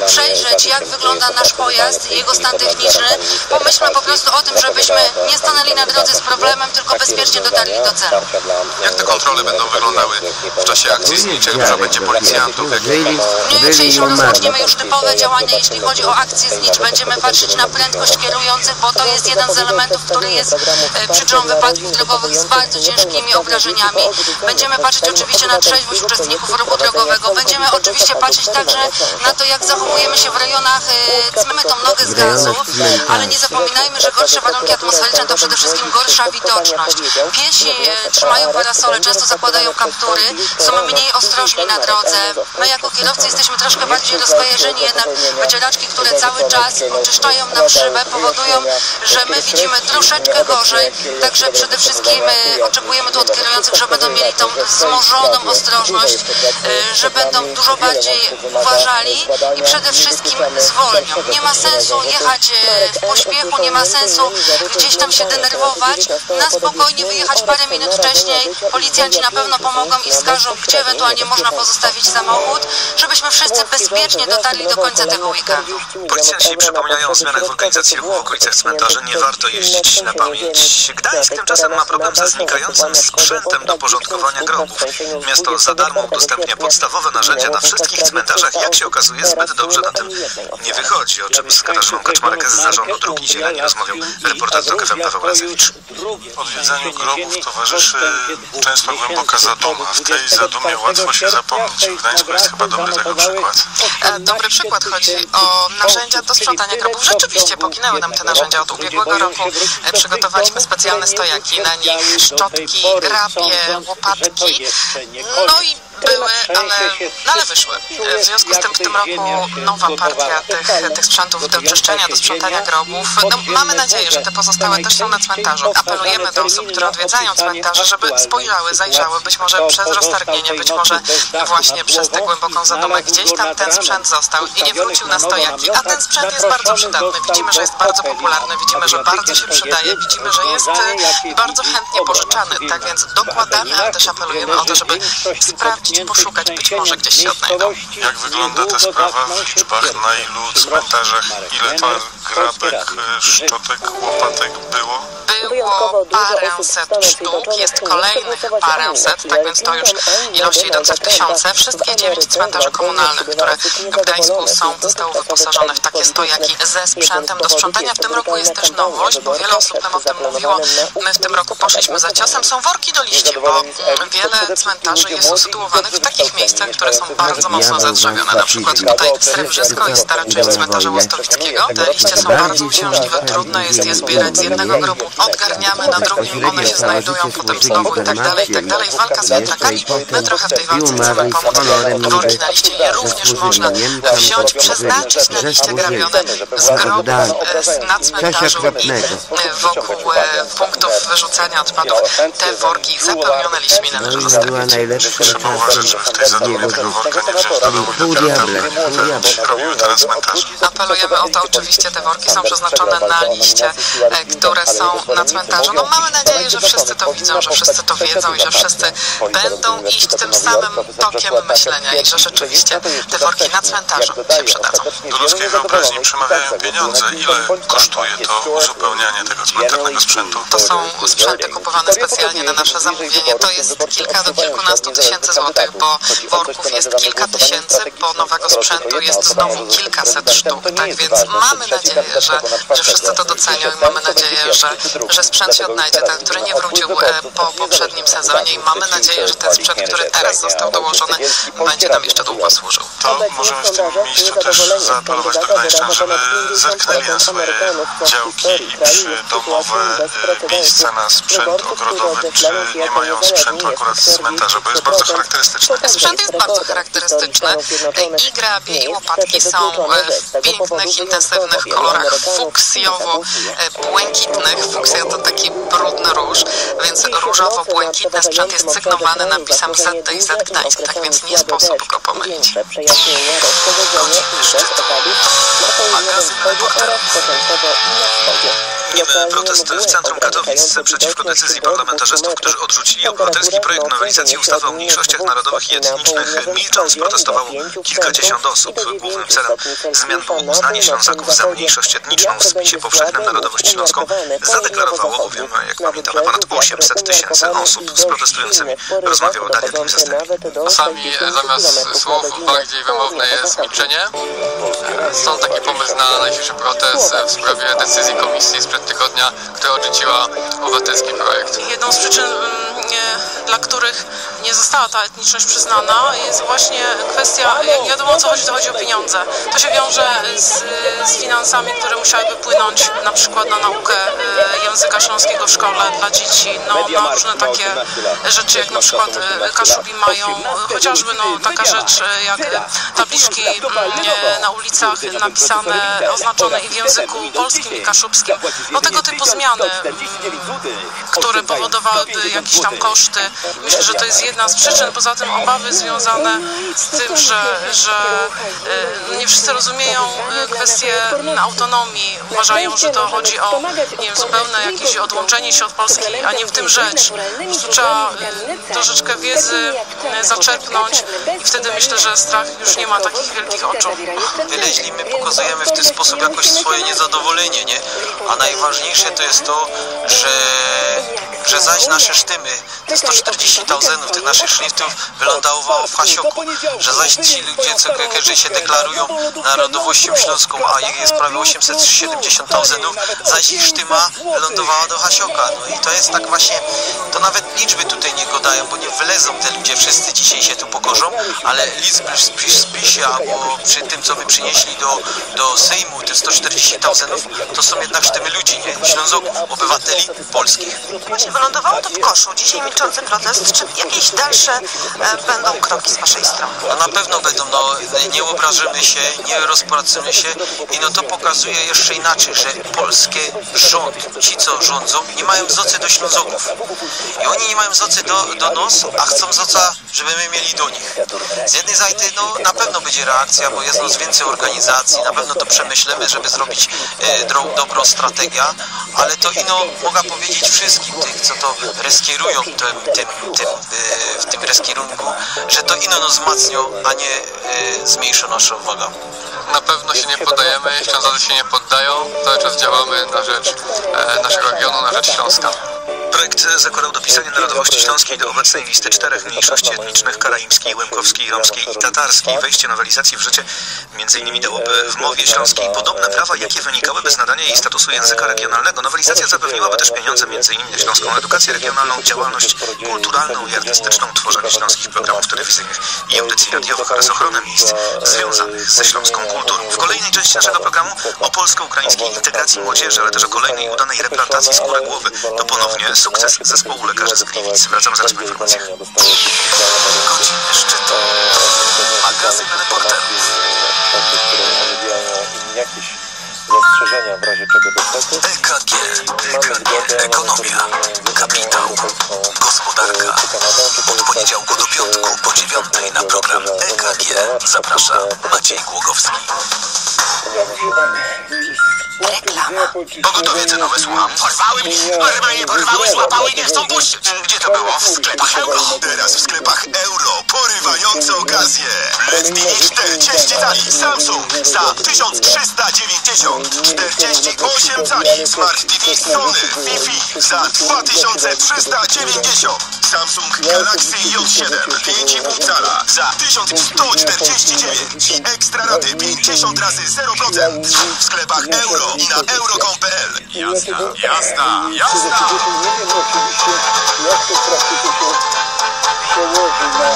przejrzeć, jak wygląda nasz pojazd, jego stan techniczny. Pomyślmy po prostu o tym, żebyśmy nie stanęli na drodze z problemem, tylko bezpiecznie dotarli do celu. Jak te kontrole będą wyglądały w czasie akcji zniczej? Dużo będzie policjantów? W dniu jutrzejszym rozpoczniemy już typowe działania, jeśli chodzi o akcję znicz. Będziemy patrzeć na prędkość kierujących, bo to jest jeden z elementów, który jest przyczyną wypadków drogowych z bardzo ciężkimi obrażeniami. Będziemy patrzeć oczywiście na trzeźwość uczestników ruchu drogowego. Będziemy oczywiście patrzeć także na to, jak zachowujemy się w rejonach, mamy tą nogę z gazu, ale nie zapominajmy, że gorsze warunki atmosferyczne to przede wszystkim gorsza widoczność. Piesi trzymają parasole, często zakładają kaptury, są mniej ostrożni na drodze. My jako kierowcy jesteśmy troszkę bardziej rozkojarzeni, jednak wycieraczki, które cały czas oczyszczają nam szybę, powodują, że my widzimy troszeczkę gorzej. Także przede wszystkim oczekujemy tu od kierujących, że będą mieli tą wzmożoną ostrożność, że będą dużo bardziej uważali i przede wszystkim zwolnią. Nie ma sensu jechać w pośpiechu, nie ma sensu gdzieś tam się denerwować, na spokojnie wyjechać parę minut wcześniej. Policjanci na pewno pomogą i wskażą, gdzie ewentualnie można pozostawić samochód, żebyśmy wszyscy bezpiecznie dotarli do końca tego weekendu. Policjanci przypominają o zmianach w organizacji ruchu w okolicach cmentarzy. Nie warto jeździć na pamięć. Gdańsk tymczasem ma problem ze znikającym sprzętem do porządkowania grobów. Miasto za darmo udostępnia podstawowe narzędzia na wszystkich cmentarzach. Jak się okazuje, zbyt dobrze na tym nie wychodzi, o czym z Katarzyną Kaczmarek z Zarządu Dróg i Zieleni rozmawiał reporter TOK FM Paweł Radzewicz. Odwiedzaniu grobów towarzyszy często głęboka zaduma. W tej zadumie łatwo się zapomnieć. W Gdańsku jest chyba dobry tego przykład. Dobry przykład. Chodzi o narzędzia do sprzątania grobów. Rzeczywiście poginęły nam te narzędzia od ubiegłego roku. Przygotowaliśmy specjalne stojaki, na nich szczotki, grabie, łopatki. No i były, ale wyszły. W związku z tym w tym roku nowa partia tych sprzętów do czyszczenia, do sprzątania grobów. No, mamy nadzieję, że te pozostałe też są na cmentarzu. Apelujemy do osób, które odwiedzają cmentarze, żeby spojrzały, zajrzały, być może przez roztargnienie, być może właśnie przez tę głęboką zadumę. Gdzieś tam ten sprzęt został i nie wrócił na stojaki. A ten sprzęt jest bardzo przydatny. Widzimy, że jest bardzo popularny, widzimy, że bardzo się przydaje, widzimy, że jest bardzo chętnie pożyczany. Tak więc dokładamy, ale też apelujemy o to, żeby sprawdzić, poszukać, być może gdzieś się odnajdą. Jak wygląda ta sprawa w liczbach? Na ilu cmentarzach? Ile to grabek, szczotek, łopatek było? Było paręset sztuk, jest kolejnych paręset, tak więc to już ilości idące w tysiące. Wszystkie 9 cmentarzy komunalnych, które w Gdańsku są, zostały wyposażone w takie stojaki ze sprzętem do sprzątania. W tym roku jest też nowość, bo wiele osób nam o tym mówiło. My w tym roku poszliśmy za ciosem. Są worki do liści, bo wiele cmentarzy jest usytuowanych w takich miejscach, które są bardzo mocno zadrzewione. Na przykład tutaj Srebrzysko jest stara część cmentarza Łostowickiego. Te liście są bardzo uciążliwe, trudno jest je zbierać z jednego grobu. Odgarniamy na drugim, one się znajdują potem znowu i tak dalej, i tak dalej. Walka z wiatrakami, my trochę w tej walce chcemy pomóc. Worki na liście je również można wziąć, przeznaczyć na liście grabione z grobów na cmentarzu i wokół punktów wyrzucania odpadów te worki zapełnione liśćmi należy zostawić. Trzeba uważać, żeby w tej zadumie tego worka nie wziąć do domu i dopiero robiły teraz cmentarz. Apelujemy o to, oczywiście te worki są przeznaczone na liście, które są na cmentarzu. No mamy nadzieję, że wszyscy to widzą, że wszyscy to wiedzą i że wszyscy będą iść tym samym tokiem myślenia i że rzeczywiście te worki na cmentarzu się przydadzą. Do ludzkiej wyobraźni przemawiają pieniądze. Ile kosztuje to uzupełnianie tego cmentarnego sprzętu? To są sprzęty kupowane specjalnie na nasze zamówienie. To jest kilka do kilkunastu tysięcy złotych, bo worków jest kilka tysięcy, bo nowego sprzętu jest znowu kilkaset sztuk. Tak więc mamy nadzieję, że wszyscy to docenią i mamy nadzieję, że sprzęt się odnajdzie, ten, który nie wrócił po poprzednim sezonie i mamy nadzieję, że ten sprzęt, który teraz został dołożony, będzie nam jeszcze długo służył. To możemy w tym miejscu też zaapelować do gdańszczan, żeby zerknęli na swoje działki i przydomowe miejsca na sprzęt ogrodowy, czy nie mają sprzętu akurat z cmentarza, bo jest bardzo charakterystyczny. Sprzęt jest bardzo charakterystyczny. I grabie, i łopatki są w pięknych, intensywnych kolorach fuksjowo-błękitnych. Fuksja to taki brudny róż, więc różowo-błękitny sprzęt jest sygnowany napisem ZDZ Gdańsk, tak więc nie sposób go pomylić. Szczyt. Magazyn Reporter. Nimy protest w centrum Katowic przeciwko decyzji parlamentarzystów, którzy odrzucili obywatelski projekt nowelizacji ustawy o mniejszościach narodowych i etnicznych. Milcząc protestowało kilkadziesiąt osób. Głównym celem zmian było uznanie Ślązaków za mniejszość etniczną w spisie powszechnym narodowość śląską. Zadeklarowało bowiem, jak pamiętamy, ponad 800 tysięcy osób. Z protestującymi rozmawiał Daria Kim-Zastęp. Czasami zamiast słów bardziej wymowne jest milczenie. Stąd taki pomysł na najświeższy protest w sprawie decyzji komisji sprzed tygodnia, która odrzuciła obywatelski projekt. Jedną z przyczyn, dla których nie została ta etniczność przyznana, jest właśnie kwestia, jak wiadomo o co chodzi, to chodzi o pieniądze. To się wiąże z finansami, które musiałyby płynąć na przykład na naukę języka śląskiego w szkole dla dzieci, na różne takie rzeczy, jak na przykład Kaszubi mają, chociażby taka rzecz jak tabliczki na ulicach napisane, oznaczone i w języku polskim i kaszubskim. Tego typu zmiany, które powodowałyby jakieś tam koszty. Myślę, że to jest jedna z przyczyn. Poza tym obawy związane z tym, że nie wszyscy rozumieją kwestię autonomii. Uważają, że to chodzi o, nie wiem, zupełne jakieś odłączenie się od Polski, a nie w tym rzecz. Trzeba troszeczkę wiedzy zaczerpnąć i wtedy myślę, że strach już nie ma takich wielkich oczu. Wyleźli, my pokazujemy w ten sposób jakoś swoje niezadowolenie, nie? A najważniejsze to jest to, że zaś nasze sztymy, te 140 000 tych naszych szriftów wylądowało w Hasioku, że zaś ci ludzie, którzy się deklarują narodowością śląską, a ich jest prawie 870 000, zaś ich sztyma wylądowała do Hasioka. No i to jest tak właśnie, to nawet liczby tutaj nie gadają, bo nie wylezą te ludzie, wszyscy dzisiaj się tu pokorzą, ale liczby przy spisie albo przy tym, co my przynieśli do Sejmu, te 140 000, to są jednak sztymy ludzi, nie? Ślązoków, obywateli polskich. Właśnie wylądowało to w koszu. Dzisiaj milczący protest. Czy jakieś dalsze będą kroki z waszej strony? No na pewno będą, nie obrażymy się, nie rozpracujemy się i to pokazuje jeszcze inaczej, że polski rząd, ci co rządzą, nie mają zocy do Ślązoków. I oni nie mają zocy do nas, a chcą zoca, żeby my mieli do nich. Z jednej strony na pewno będzie reakcja, bo jest nas więcej organizacji, na pewno to przemyślemy, żeby zrobić dobrą strategię, ale to mogę powiedzieć wszystkim tych, co to reskierują w tym reskierunku, że to nas wzmacnią, a nie zmniejszą naszą wagę. Na pewno się nie poddajemy, Ślązacy się nie poddają, cały czas działamy na rzecz naszego regionu, na rzecz Śląska. Projekt zakładał dopisanie narodowości śląskiej do obecnej listy 4 mniejszości etnicznych: karaimskiej, łemkowskiej, romskiej i tatarskiej. Wejście nowelizacji w życie m.in. dałoby w mowie śląskiej podobne prawa, jakie wynikałyby z nadania jej statusu języka regionalnego. Nowelizacja zapewniłaby też pieniądze m.in. na śląską edukację regionalną, działalność kulturalną i artystyczną, tworzenie śląskich programów telewizyjnych i audycji radiowych oraz ochronę miejsc związanych ze śląską kulturą. W kolejnej części naszego programu o polsko-ukraińskiej integracji młodzieży, ale też o kolejnej udanej replantacji skóry głowy. To ponownie sukces zespołu lekarzy z Gliwic. Wracam zaraz po informacjach. Godziny szczytu. Magazyn Reporter. Zastrzeżenia w razie czego dostępu. EKG. Ekonomia. Kapitał. Gospodarka. Od poniedziałku do piątku po 9:00 na program EKG zaprasza Maciej Głogowski. Reklama. Pogotowie cenowe, słucham. Porwały mnie, normalnie porwały, złapały i nie chcą puścić. Gdzie to było? W sklepach Euro. Teraz w sklepach Euro porywające okazje. LED TV 40 cali Samsung za 1390. 48 cali Smart TV Sony Wi-Fi za 2390. Samsung Galaxy J7 5,5 cala za 1149 i ekstra raty 50 razy 0% w sklepach Euro i na euro.com.pl. Jazda. Nie wiem oczywiście, jak to w praktyce się przełoży na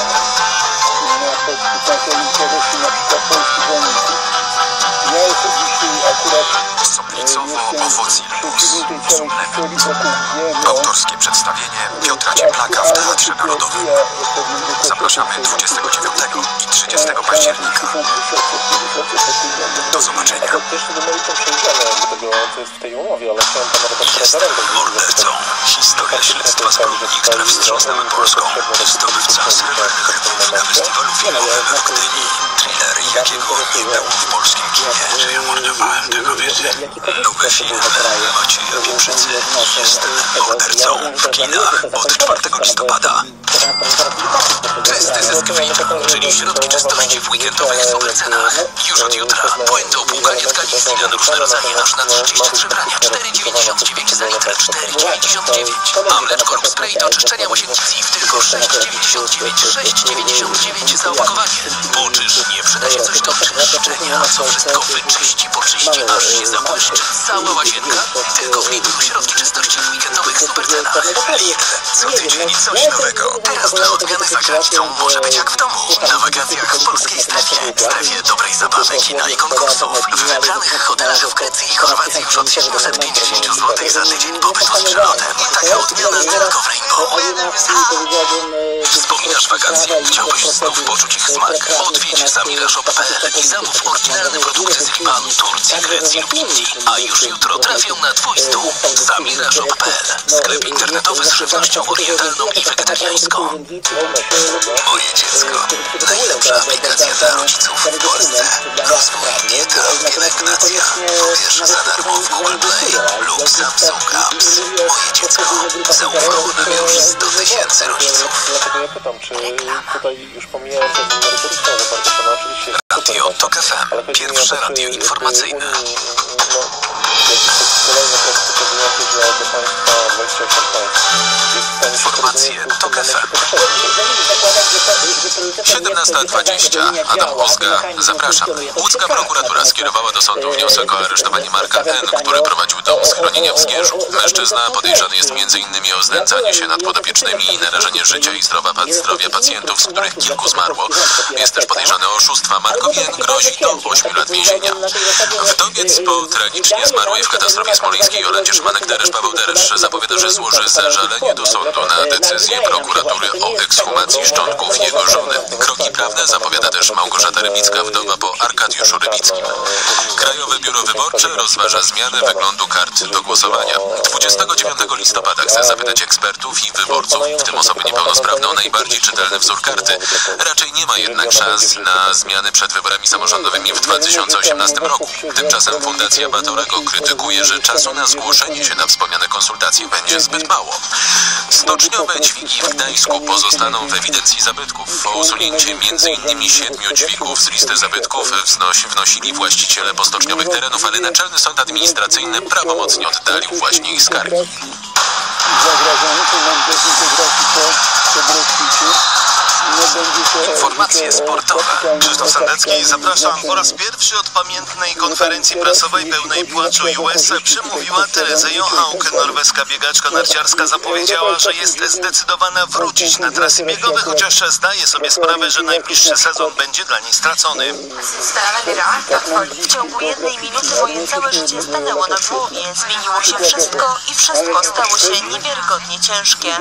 interesy na przykład polskich rolników. Ja osobiście akurat Soplicowo-Owocilibus Suplement. Autorskie przedstawienie Piotra Cieplaka w Teatrze Narodowym. Zapraszamy 29 i 30 października. Do Do zobaczenia. Jeszcze do meritum przejdziemy do tego, co jest w tej umowie, ale chciałem pana redaktora Jestem mordercą. Historia śledztwa zbrodni, które wstrząsnęły Polską. Zdobywca srebrnych lwów na festiwalu filmowym w Gdyni. Thriller, jakiego nie było w polskim kinie. Czy ja mordowałem te kobiety? Nowy film Macieja Pieprzycy. Jestem mordercą. W kinach od 4 listopada. Czysty zysk VIP, czyli środki czystości w weekendowych supercenach. Już od jutra. Puente opłukanie tkani z lilan różne rodzaje aż na 33 brania. 4,99 za litr, 4,99. A mleczko lub spray do czyszczenia łazienki Ziv tylko 6,99, 6,99 za opakowanie. Bo czyż nie przyda się coś do czyszczenia, co wszystko wyczyści, poczyści, aż się zabłyszczy cała łazienka? Tylko w Lidlu środki czystości w weekendowych supercenach. Lidl, co tydzień coś nowego. Teraz dla odmiany za granicą może być jak w domu. Na wakacjach w polskiej strefie. Strefie dobrej zabawy, kina i konkursów. W wybranych hotelach w Grecji i Chorwacji już od 750 zł za tydzień pobytu z przyrodem. Taka odmiana tylko w Rainbow. Wspominasz wakacje? Chciałbyś znów poczuć ich smak? Odwiedź samirashop.pl i zamów oryginalne produkty z Libanu, Turcji, Grecji lub Indii. A już jutro trafią na Twój stół. samirashop.pl. Sklep internetowy z żywnością orientalną i wegetariańską. Moje dziecko. Najlepsza aplikacja dla rodziców w Polsce. Rozwój, dieta, pielęgnacja. Pobierz za darmo w Google Play lub Samsung Apps. Moje dziecko. Zaufałbym już 100 000 rodziców. Dlatego ja pytam, czy tutaj już pomijając merytoryczną zawartość, ona oczywiście jest Radio TOK FM. Pierwsze radio informacyjne. Kolejne teksty pokazujące, że do państwa 28 państw. Informacje TOK FM. 17:20. Adam Łozga. Zapraszam. Łódzka prokuratura skierowała do sądu wniosek o aresztowanie Marka N., który prowadził dom schronienia w Zgierzu. Mężczyzna podejrzany jest m.in. o znęcanie się nad podopiecznymi i narażenie życia i zdrowia pacjentów, z których kilku zmarło. Jest też podejrzany o oszustwa. Markowi N. grozi do 8 lat więzienia. Wdowiec po tragicznie zmarłej w katastrofie smoleńskiej Jolancie Szymanek-Deresz Paweł Deresz zapowiada, że złoży zażalenie do sądu na decyzję prokuratury o ekshumacji szczątków jego żony. Kroki prawne zapowiada też Małgorzata Rybicka, wdowa po Arkadiuszu Rybickim. Krajowe Biuro Wyborcze rozważa zmianę wyglądu kart do głosowania. 29 listopada chce zapytać ekspertów i wyborców, w tym osoby niepełnosprawne, o najbardziej czytelny wzór karty. Raczej nie ma jednak szans na zmiany przed wyborami samorządowymi w 2018 roku. Tymczasem Fundacja Batorego krytykuje, że czasu na zgłoszenie się na wspomniane konsultacje będzie zbyt mało. Stoczniowe dźwigi w Gdańsku pozostaną w ewidencji zabytków. O usunięcie m.in. 7 dźwigów z listy zabytków wnosili właściciele postoczniowych terenów, ale Naczelny Sąd Administracyjny prawomocnie oddalił właśnie ich skargi. Informacje sportowe. Krzysztof Sandecki, zapraszam. Po raz pierwszy od pamiętnej konferencji prasowej pełnej płaczu US przemówiła Teresa Johaug. Norweska biegaczka narciarska zapowiedziała, że jest zdecydowana wrócić na trasy biegowe, chociaż zdaje sobie sprawę, że najbliższy sezon będzie dla niej stracony. W ciągu 1 minuty moje całe życie stanęło na głowie. Zmieniło się wszystko i wszystko stało się niewiarygodnie ciężkie.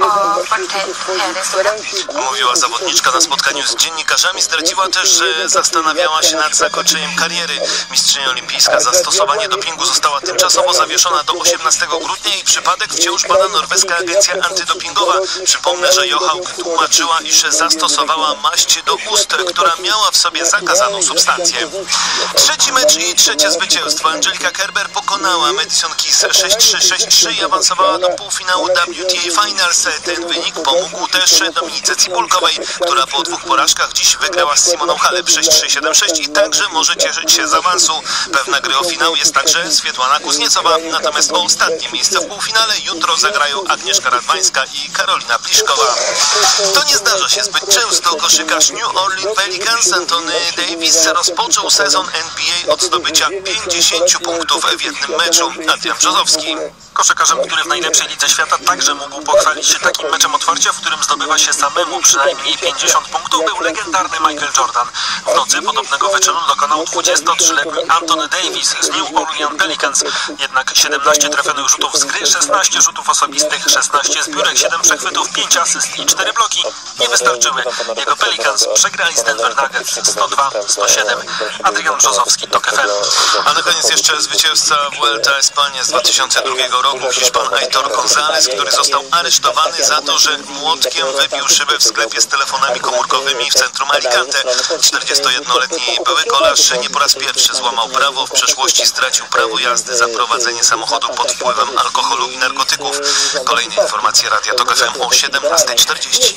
Mówiła zawodniczka na spotkaniu z dziennikarzami. Zdradziła też, że zastanawiała się nad zakończeniem kariery. Mistrzyni olimpijska za stosowanie dopingu została tymczasowo zawieszona do 18 grudnia i przypadek wciąż bada norweska agencja antydopingowa. Przypomnę, że Johaug tłumaczyła, iż zastosowała maść do ust, która miała w sobie zakazaną substancję. Trzeci mecz i trzecie zwycięstwo. Angelika Kerber pokonała Madison Keys 6-3, 6-3 i awansowała do półfinału WTA Finals. Ten wynik pomógł też Dominice Cibulkowej, która po 2 porażkach dziś wygrała z Simoną Halep 6-3, 7-6 i także może cieszyć się z awansu. Pewna gry o finał jest także Swiatłana Kuzniecowa, natomiast o ostatnie miejsce w półfinale jutro zagrają Agnieszka Radwańska i Karolina Pliszkowa. To nie zdarza się zbyt często. Koszykarz New Orleans Pelicans Anthony Davis rozpoczął sezon NBA od zdobycia 50 punktów w jednym meczu. Adrian Brzozowski. Koszykarzem, który w najlepszej lidze świata także mógł pochwalić się takim meczem otwarcia, w którym zdobywa się samemu przynajmniej 50 punktów był legendarny Michael Jordan. W nocy podobnego wyczynu dokonał 23-letni Anthony Davis z New Orleans Pelicans. Jednak 17 trafionych rzutów z gry, 16 rzutów osobistych, 16 zbiórek, 7 przechwytów, 5 asyst i 4 bloki nie wystarczyły. Jego Pelicans przegrali z Denver Nuggets 102-107. Adrian Brzozowski, TOK FM. A na koniec jeszcze zwycięzca Vuelta Espania z 2002 roku, Hiszpan Aitor González, który został aresztowany za to, że młotkiem wybił szybę w sklepie z telefonami komórkowymi w centrum Alicante. 41-letni były kolarz nie po raz pierwszy złamał prawo. W przeszłości stracił prawo jazdy za prowadzenie samochodu pod wpływem alkoholu i narkotyków. Kolejne informacje Radia TOK FM o 17:40.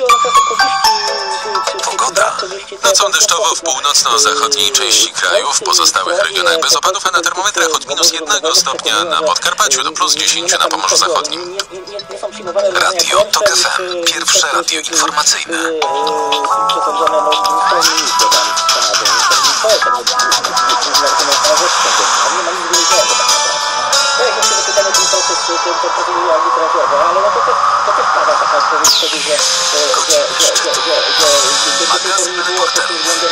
Pogoda. Nocą deszczowo w północno-zachodniej części kraju, w pozostałych regionach bez opadów, a na termometrach od -1 stopnia na Podkarpaciu do +10 na Pomorzu Zachodnim. Radio TOK FM. Pierwsze radio informacyjne. Magazyn Reporter.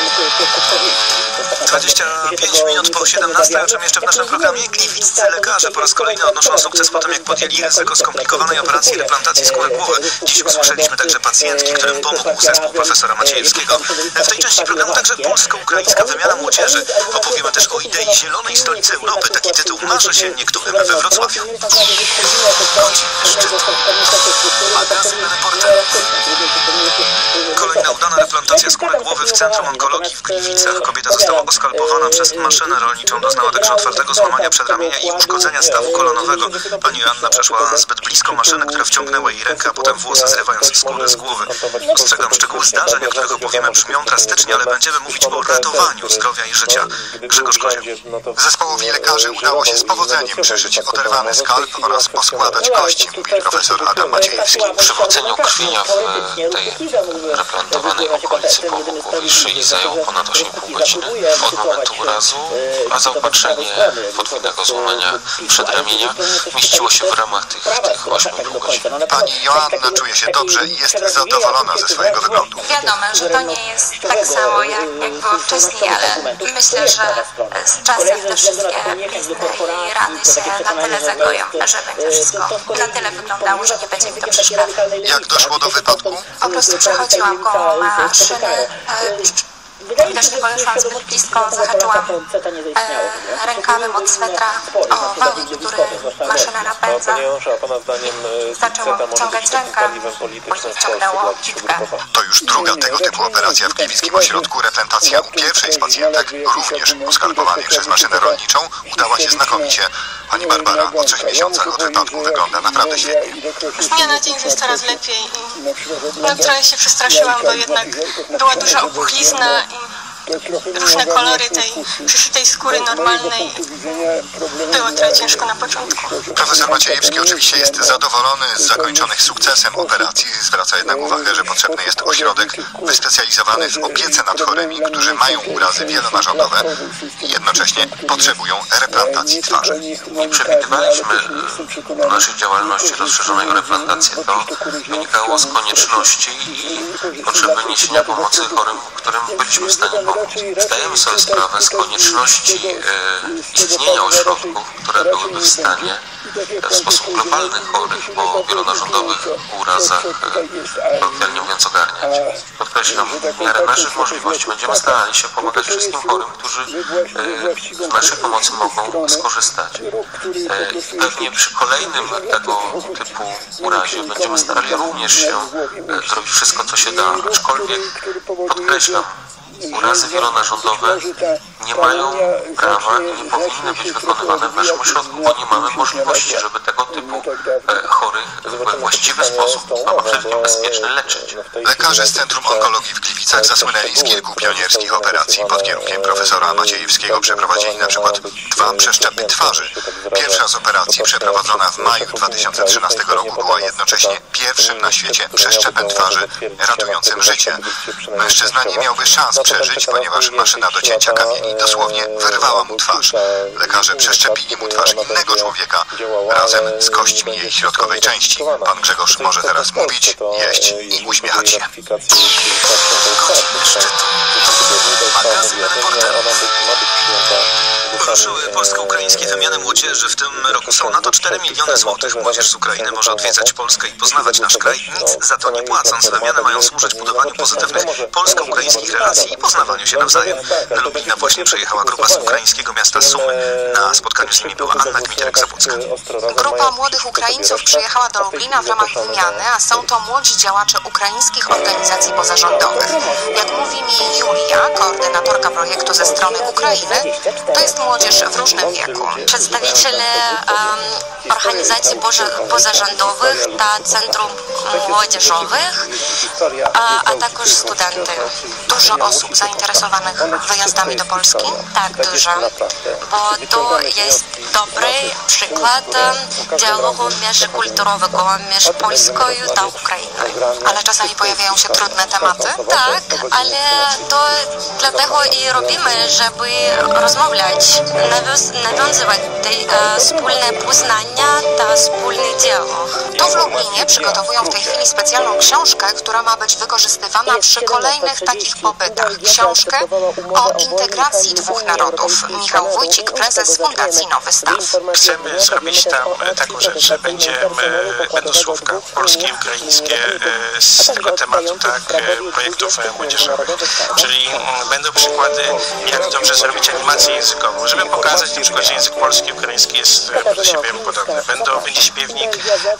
25 minut po 17, o czym jeszcze w naszym programie? Gliwiccy lekarze po raz kolejny odnoszą sukces po tym, jak podjęli ryzyko skomplikowanej operacji replantacji skórek głowy. Dziś usłyszeliśmy także pacjentki, którym pomógł zespół profesora Maciejewskiego. W tej części programu także polsko-ukraińska wymiana młodzieży. Opowiemy też o idei zielonej stolicy Europy. Taki tytuł marzy się niektórym we Wrocławiu. Magazyn Reporter. Kolejna udana replantacja skórek głowy w Centrum Onkologii w Gliwicach. Kobieta została oskalpowana przez maszynę rolniczą. Doznała także otwartego złamania przedramienia i uszkodzenia stawu kolonowego. Pani Joanna przeszła zbyt blisko maszyny, która wciągnęła jej rękę, a potem włosy, zrywając skórę z głowy. Ostrzegam, szczegóły zdarzeń, o których opowiemy, brzmią drastycznie, ale będziemy mówić o ratowaniu zdrowia i życia. Grzegorz Kozioł. Zespołowi lekarzy udało się z powodzeniem przeszyć oderwany skalp oraz poskładać kości, mówi profesor Adam Maciejewski. Przywróceniu krwienia w tej replantowanej okolicy powłokowej szyi zajął ponad 8,5 godziny od momentu urazu, a zaopatrzenie podwójnego złamania przedramienia mieściło się w ramach tych 8,5 godzin. Pani Joanna czuje się dobrze i jest zadowolona ze swojego wyglądu. Wiadomo, że to nie jest tak samo jak było wcześniej, ale myślę, że z czasem te wszystkie blizny i rany się na tyle zagoją, że będzie wszystko na tyle wyglądało, że nie będzie mi to przeszkadzać. Jak doszło do wypadku? Po prostu przechodziłam koło maszyny. Widocznie podeszłam zbyt blisko, zahaczyłam rękawem od swetra o wałek, który maszyna napędza. Zaczęło wyciągać rękę, później wciągnęło kitkę. To już druga tego typu operacja w Gliwickim Ośrodku. Replantacja u pierwszej z pacjentek, również oskalpowanej przez maszynę rolniczą, udała się znakomicie. Pani Barbara po 3 miesiącach od wypadku wygląda naprawdę świetnie. Z dnia na dzień jest coraz lepiej i trochę się przestraszyłam, bo jednak była duża opuchlizna i różne kolory tej przyszytej skóry normalnej. Było trochę ciężko na początku. Profesor Maciejewski oczywiście jest zadowolony z zakończonych sukcesem operacji. Zwraca jednak uwagę, że potrzebny jest ośrodek wyspecjalizowany w opiece nad chorymi, którzy mają urazy wielonarządowe i jednocześnie potrzebują replantacji twarzy. Nie przewidywaliśmy w naszej działalności rozszerzonej o replantację. To wynikało z konieczności i potrzeby niesienia pomocy chorym, którym byliśmy w stanie pomóc. Zdajemy sobie sprawę z konieczności istnienia ośrodków, które byłyby w stanie w sposób globalny chorych po wielonarządowych urazach, kolokwialnie mówiąc, ogarniać. Podkreślam, w miarę naszych możliwości będziemy starali się pomagać wszystkim chorym, którzy z naszej pomocy mogą skorzystać. Pewnie przy kolejnym tego typu urazie będziemy starali również się zrobić wszystko, co się da, aczkolwiek podkreślam, urazy wielonarządowe nie mają prawa i nie powinny być wykonywane w naszym ośrodku, bo nie mamy możliwości, żeby tego typu chorych w właściwy sposób, a przede wszystkim bezpieczny leczyć. Lekarze z Centrum Onkologii w Gliwicach zasłynęli z kilku pionierskich operacji. Pod kierunkiem profesora Maciejewskiego przeprowadzili na przykład 2 przeszczepy twarzy. Pierwsza z operacji przeprowadzona w maju 2013 roku była jednocześnie pierwszym na świecie przeszczepem twarzy ratującym życie. Mężczyzna nie miałby szans przeżyć, ponieważ maszyna do cięcia kamieni dosłownie wyrwała mu twarz. Lekarze przeszczepili mu twarz innego człowieka razem z kośćmi jej środkowej części. Pan Grzegorz może teraz mówić, jeść i uśmiechać się. Magazyn Reporterów. Poruszyły polsko-ukraińskie wymiany młodzieży. W tym roku są na to 4 miliony złotych. Młodzież z Ukrainy może odwiedzać Polskę i poznawać nasz kraj, nic za to nie płacąc. Wymiany mają służyć budowaniu pozytywnych polsko-ukraińskich relacji i poznawaniu się nawzajem. Do Lublina właśnie przyjechała grupa z ukraińskiego miasta Sumy. Na spotkaniu z nimi była Anna Kmiterek-Zabłocka. Grupa młodych Ukraińców przyjechała do Lublina w ramach wymiany, a są to młodzi działacze ukraińskich organizacji pozarządowych. Jak mówi mi Julia, koordynatorka projektu ze strony Ukrainy, to jest młodzież w różnym wieku. Przedstawiciele organizacji pozarządowych, centrum młodzieżowych, a także studenty. Dużo osób zainteresowanych wyjazdami do Polski? Tak, dużo, bo to jest dobry przykład dialogu międzykulturowego między Polską a Ukrainą. Ale czasami pojawiają się trudne tematy? Tak, ale to dlatego i robimy, żeby rozmawiać, nawiązywać te wspólne poznania, te wspólny dialog. Tu w Lublinie przygotowują w tej chwili specjalną książkę, która ma być wykorzystywana przy kolejnych takich pobytach. Książkę o integracji dwóch narodów. Michał Wójcik, prezes Fundacji Nowy Staw. Chcemy zrobić tam taką rzecz, że będą słówka polskie i ukraińskie z tego tematu, tak, projektów młodzieżowych. Czyli będą przykłady, jak dobrze zrobić animację językową, żeby pokazać na przykład, że język polski i ukraiński jest do siebie podobny. Będzie śpiewnik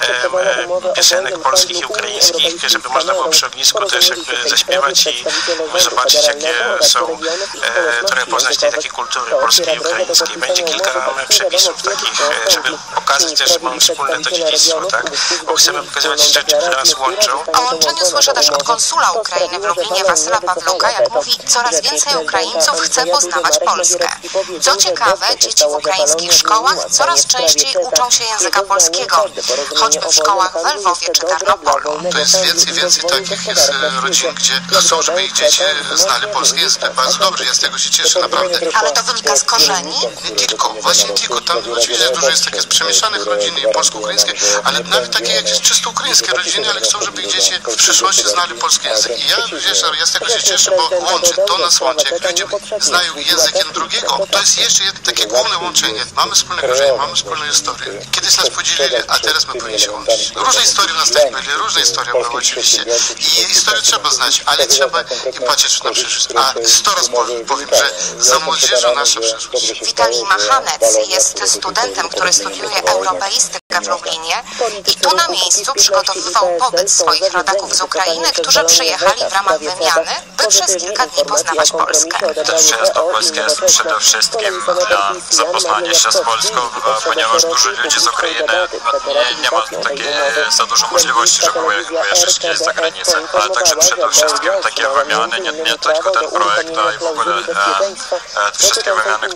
piosenek polskich i ukraińskich, żeby można było przy ognisku też jakby zaśpiewać i zobaczyć, jakie są, trochę poznać tej takiej kultury polskiej i ukraińskiej. Będzie kilka przepisów takich, żeby pokazać też, że mamy wspólne to dziedzictwo, tak? Bo chcemy pokazywać rzeczy, które nas łączą. O łączeniu słyszę też od konsula Ukrainy w Lublinie, Wasyla Pawluka, jak mówi, coraz więcej Ukraińców chce poznawać Polskę. Co ciekawe, dzieci w ukraińskich szkołach coraz częściej uczą się języka polskiego, choćby w szkołach w Lwowie czy Tarnopolu. To jest więcej takich jest rodzin, gdzie chcą, żeby ich dzieci znali polski język. Bardzo dobrze, ja z tego się cieszę, naprawdę. Ale to wynika z korzeni? Nie tylko, właśnie tylko. Tam oczywiście dużo jest takich przemieszanych rodzin i polsko-ukraińskie, ale nawet takie jakieś czysto ukraińskie rodziny, ale chcą, żeby ich dzieci w przyszłości znali polski język. I ja z tego się cieszę, bo to nas łączy. Jak ludzie znają język jeden drugiego, to jest jeszcze takie główne łączenie. Mamy wspólne korzenie, mamy wspólną historię. Kiedyś nas podzielili, a teraz my powinniśmy się łączyć. Różne historie w nas też były, różne historie były oczywiście. I historię trzeba znać, ale trzeba i patrzeć na przyszłość. A 100 razy powiem, że za młodzieżą nasza przyszłość. Witalij Machanec jest studentem, który studiuje europeistykę w Lublinie i tu na miejscu przygotowywał pobyt swoich rodaków z Ukrainy, którzy przyjechali w ramach wymiany, by przez kilka dni poznawać Polskę. Ten przyjazd do Polski jest przede wszystkim dla zapoznania się z Polską, ponieważ dużo ludzi z Ukrainy nie ma takiej za dużo możliwości, żeby wyjeżdżać gdzieś za granicę, ale także przede wszystkim takie wymiany, nie tylko ten projekt, ale i w ogóle wszystkie wymiany,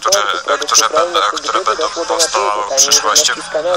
które będą powstawały w przyszłości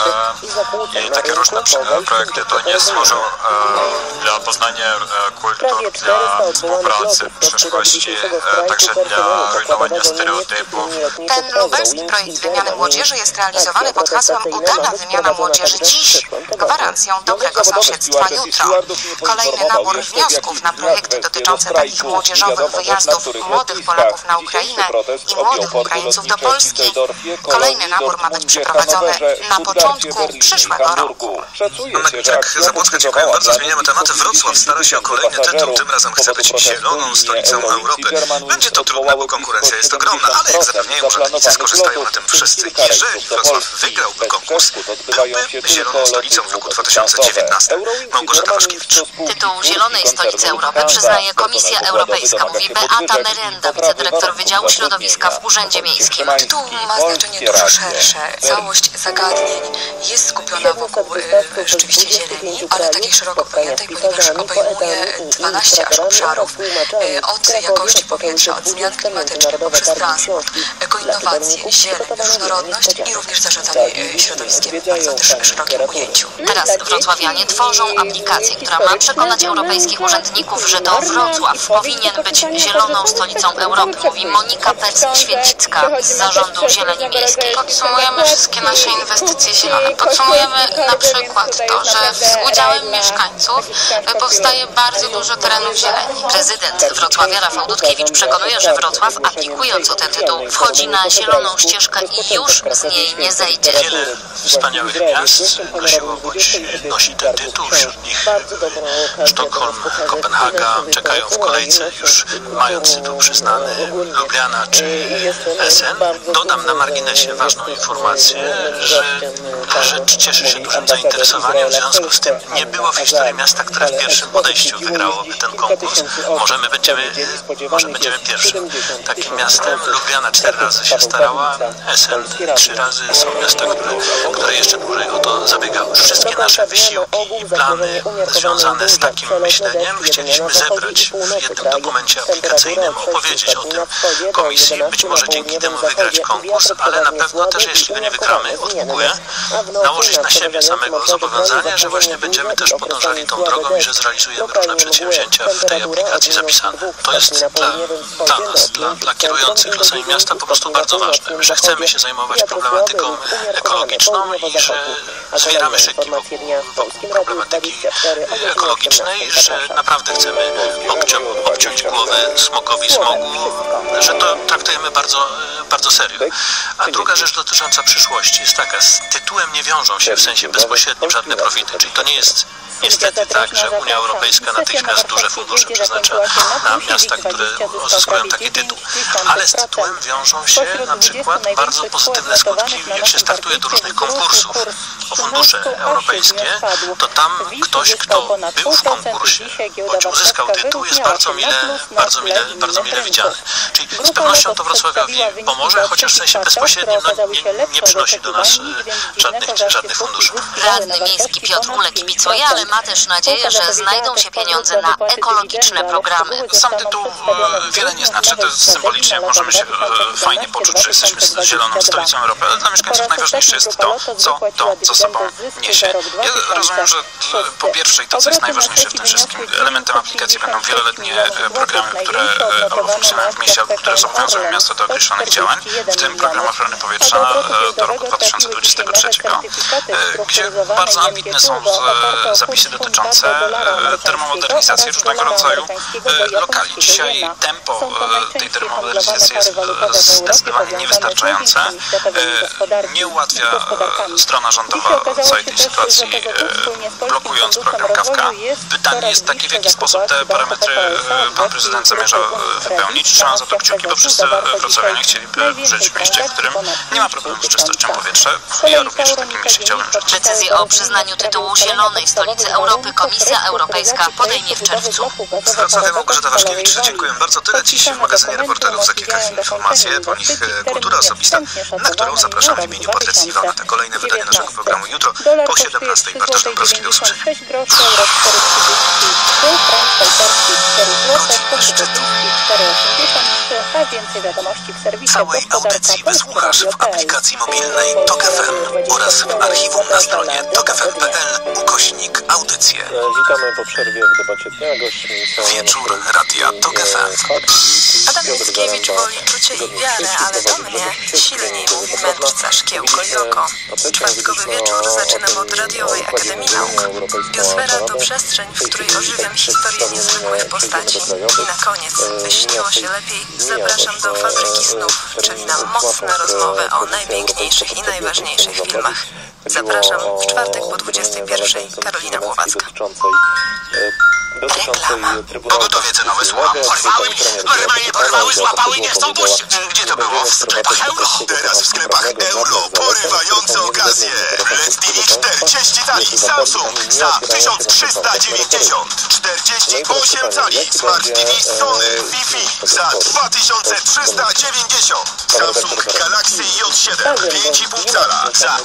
i takie różne projekty, to nie służą dla poznania kultur, dla współpracy w przyszłości, także dla rujnowania stereotypów. Ten lubelski projekt wymiany młodzieży jest realizowany pod hasłem Udana wymiana młodzieży dziś, gwarancją dobrego sąsiedztwa jutro. Kolejny nabór wniosków na projekty dotyczące takich młodzieżowych wyjazdów młodych Polaków na Ukrainę i młodych Ukraińców do Polski. Kolejny nabór ma być przeprowadzony na początku przyszłego roku. Anna Kmiterek-Zabłocka, dziękuję bardzo. Zmieniamy tematy. Wrocław stara się o kolejny tytuł. Tym razem chce być zieloną stolicą Europy. Będzie to trudne, bo konkurencja jest ogromna, ale jak zapewniają urzędnicy, skorzystają na tym wszyscy. Jeżeli Wrocław wygrałby konkurs, byłby zieloną stolicą w roku 2019. Małgorzata Waszkiewicz. Tytuł Zielonej Stolicy Europy przyznaje Komisja Europejska, mówi Beata Merenda, wicedyrektor Wydziału Środowiska w Urzędzie Miejskim. Tytuł ma znaczenie dużo szersze. Całość zagadnień jest jest skupiona wokół rzeczywiście zieleni, ale takiej szeroko pojętej, ponieważ obejmuje 12 aż obszarów, od jakości powietrza, od zmian klimatycznych poprzez transport, ekoinnowacje, zieleń, różnorodność i również zarządzanie środowiskiem w bardzo też szerokim ujęciu. Teraz wrocławianie tworzą aplikację, która ma przekonać europejskich urzędników, że to Wrocław powinien być zieloną stolicą Europy, mówi Monika Persk-Święcicka z Zarządu Zieleni Miejskiej. Podsumujemy wszystkie nasze inwestycje zielone. Podsumujemy na przykład to, że z udziałem mieszkańców powstaje bardzo dużo terenów zieleni. Prezydent Wrocławia Rafał Dudkiewicz przekonuje, że Wrocław, aplikując o ten tytuł, wchodzi na zieloną ścieżkę i już z niej nie zejdzie. Wiele wspaniałych miast nosiło bądź nosi ten tytuł, wśród nich Sztokholm, Kopenhaga czekają w kolejce, już mając tytuł przyznany, Lubliana czy Essen. Dodam na marginesie ważną informację, że rzecz cieszy się dużym zainteresowaniem, w związku z tym nie było w historii miasta, które w pierwszym podejściu wygrałoby ten konkurs. Może będziemy pierwszym takim miastem. Lubliana 4 razy się starała, Essen 3 razy. Są miasta, które jeszcze dłużej o to zabiegały. Wszystkie nasze wysiłki i plany związane z takim myśleniem chcieliśmy zebrać w jednym dokumencie aplikacyjnym, opowiedzieć o tym komisji, być może dzięki temu wygrać konkurs, ale na pewno też, jeśli go nie wygramy, odkupuję, nałożyć na siebie samego zobowiązania, że właśnie będziemy też podążali tą drogą i że zrealizujemy różne przedsięwzięcia w tej aplikacji zapisane. To jest dla nas, dla kierujących losami miasta po prostu bardzo ważne, że chcemy się zajmować problematyką ekologiczną i że zwieramy szyki wokół problematyki ekologicznej, że naprawdę chcemy obciąć głowę smokowi smogu, że to traktujemy bardzo serio. A druga rzecz dotycząca przyszłości jest taka, z tytułem nie wiążą się w sensie bezpośrednim żadne profity, czyli to nie jest niestety tak, że Unia Europejska natychmiast duże fundusze przeznacza na miasta, które uzyskują taki tytuł. Ale z tytułem wiążą się na przykład bardzo pozytywne skutki, jak się startuje do różnych konkursów o fundusze europejskie, to tam ktoś, kto był w konkursie, bądź uzyskał tytuł, jest bardzo mile widziany. Czyli z pewnością to Wrocławiowi pomoże, chociaż w sensie bezpośrednim nie przynosi do nas żadnych funduszy. Radny miejski Piotr Ule kibicuje, ale ma też nadzieję, że znajdą się pieniądze na ekologiczne programy. Sam tytuł wiele nie znaczy, to jest symbolicznie, możemy się fajnie poczuć, że jesteśmy zieloną stolicą Europy, ale dla mieszkańców najważniejsze jest to, co sobą niesie. Ja rozumiem, że po pierwsze i to, co jest najważniejsze w tym wszystkim, elementem aplikacji będą wieloletnie programy, albo funkcjonują w mieście, które zobowiązują miasto do określonych działań, w tym program ochrony powietrza do roku 2023, gdzie bardzo ambitne są zapisy dotyczące termomodernizacji różnego rodzaju lokali. Dzisiaj tempo tej termomodernizacji jest zdecydowanie niewystarczające. Nie ułatwia strona rządowa całej tej sytuacji, blokując program Kawka. Pytanie jest takie, w jaki sposób te parametry pan prezydent zamierza wypełnić. Trzymam za to kciuki, bo wszyscy wrocławianie chcieliby żyć w mieście, w którym nie ma problemu z czystością powietrza. Ja również w takim mieście chciałbym żyć. Decyzję o przyznaniu tytułu Zielonej Stolicy Europy Komisja Europejska podejmie w czerwcu. Z Wrocławia Małgorzata Waszkiewicz. Dziękuję bardzo. Tyle dziś w magazynie reporterów. Za kilka chwil informacje, po nich kultura osobista, na którą zapraszam w imieniu Patrycji Iwonata. Kolejne wydanie naszego programu jutro po 17. Bartosz Dąbrowski, do usłyszenia. Całej audycji wysłuchasz w aplikacji mobilnej TOK FM oraz w archiwum na stronie tokfm.pl/audycje. Witamy po przerwie w debacie dnia. Gośćmi są Wieczór Radia TOK FM. Adam Mickiewicz woli czucie i wiarę, ale do mnie silniej mówi mędrca Szkiełko i Oko. Czwartkowy wieczór zaczynam od Radiowej Akademii Nauk. Biosfera to przestrzeń, w której ożywiam historię niezwykłych postaci. I na koniec, by śniło się lepiej, zapraszam do Fabryki Snów, czyli na mocne rozmowy o najpiękniejszych i najważniejszych filmach. Zapraszam w czwartek po 21:00. Karolina Głowacka. Reklama. Pogotowie cenowe, słucham. Porwały, złapały, nie chcą puścić. Gdzie to było? W sklepach Euro. Teraz w sklepach Euro. Porywające okazje. LED TV 40 cali Samsung za 1390. 48 cali Smart TV Sony Wi-Fi za 2000. 2390. Samsung Galaxy J7 5,5 cala za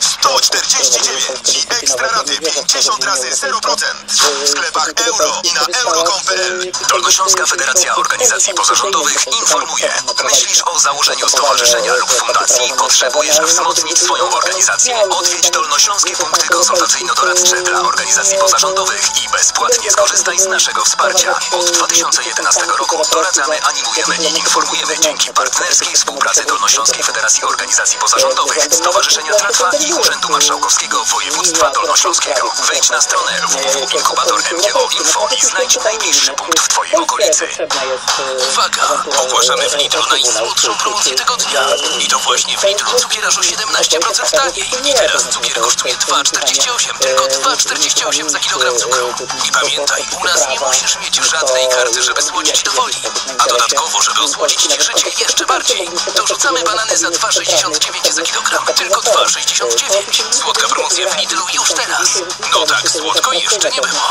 1149 i ekstra raty 50 razy 0% w sklepach euro i na euro.com.pl. Dolnośląska Federacja Organizacji Pozarządowych informuje. Myślisz o założeniu stowarzyszenia lub fundacji? Potrzebujesz wzmocnić swoją organizację? Odwiedź dolnośląskie punkty konsultacyjno-doradcze dla organizacji pozarządowych i bezpłatnie skorzystaj z naszego wsparcia. Od 2011 roku doradzamy, animujemy i informujemy dzięki partnerskiej współpracy Dolnośląskiej Federacji Organizacji Pozarządowych, Stowarzyszenia Tratwa i Urzędu Marszałkowskiego Województwa Dolnośląskiego. Wejdź na stronę www.inkubator.mgo.info i znajdź najbliższy punkt w Twojej okolicy. Uwaga! Ogłaszamy w Lidlu najsłodszą promocję tygodnia. I to właśnie w Lidlu cukier aż o 17% taniej. I teraz cukier kosztuje 2,48, tylko 2,48 za kilogram cukru. I pamiętaj, u nas nie musisz mieć żadnej karty, żeby słodzić do woli. A dodatkowo, żeby osłodzić Ci życie jeszcze bardziej, dorzucamy banany za 2,69 za kilogram, tylko 2,69. Słodka promocja w Lidlu już teraz. No tak słodko jeszcze nie było.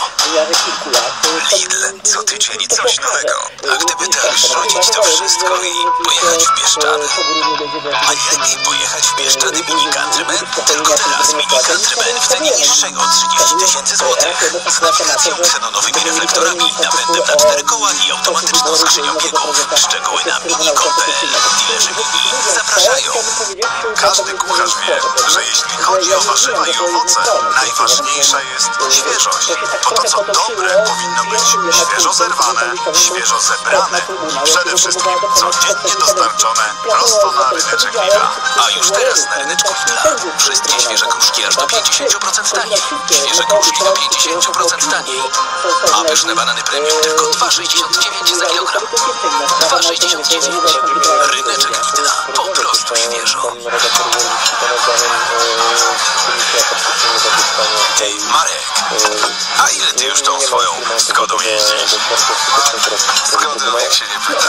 Lidl, co tydzień coś nowego. A gdyby tak rzucić to wszystko i pojechać w Bieszczady? Najlepiej pojechać w Bieszczady Mini Countryman. Tylko teraz Mini Countryman w cenie niższej o 30 000 złotych. Z nawigacją ksenonowymi reflektorami, napędem na 4 koła i automatyczną skrzynią biegów. Szczegóły na mini.com.pl. Dilerzy Mini zapraszają. Każdy kucharz wie, że jeśli chodzi o warzywa i owoce, najważniejsza jest świeżość. Bo to, co dobre, powinno być świeżo zerwane, świeżo zebrane. Przede wszystkim codziennie dostarczone prosto na ryneczek Lidla. A już teraz na ryneczku Lidla wszystkie świeże kruszki aż do 50% taniej. Świeże kruszki do 50% taniej. A pyszne banany premium tylko 2,69 za kilogram. 2,69. Ryneczek Lidla. Po prostu świeżo. Hej Marek, a ile ty już tą swoją Skodą jeździsz? Skodą jak się nie pyta.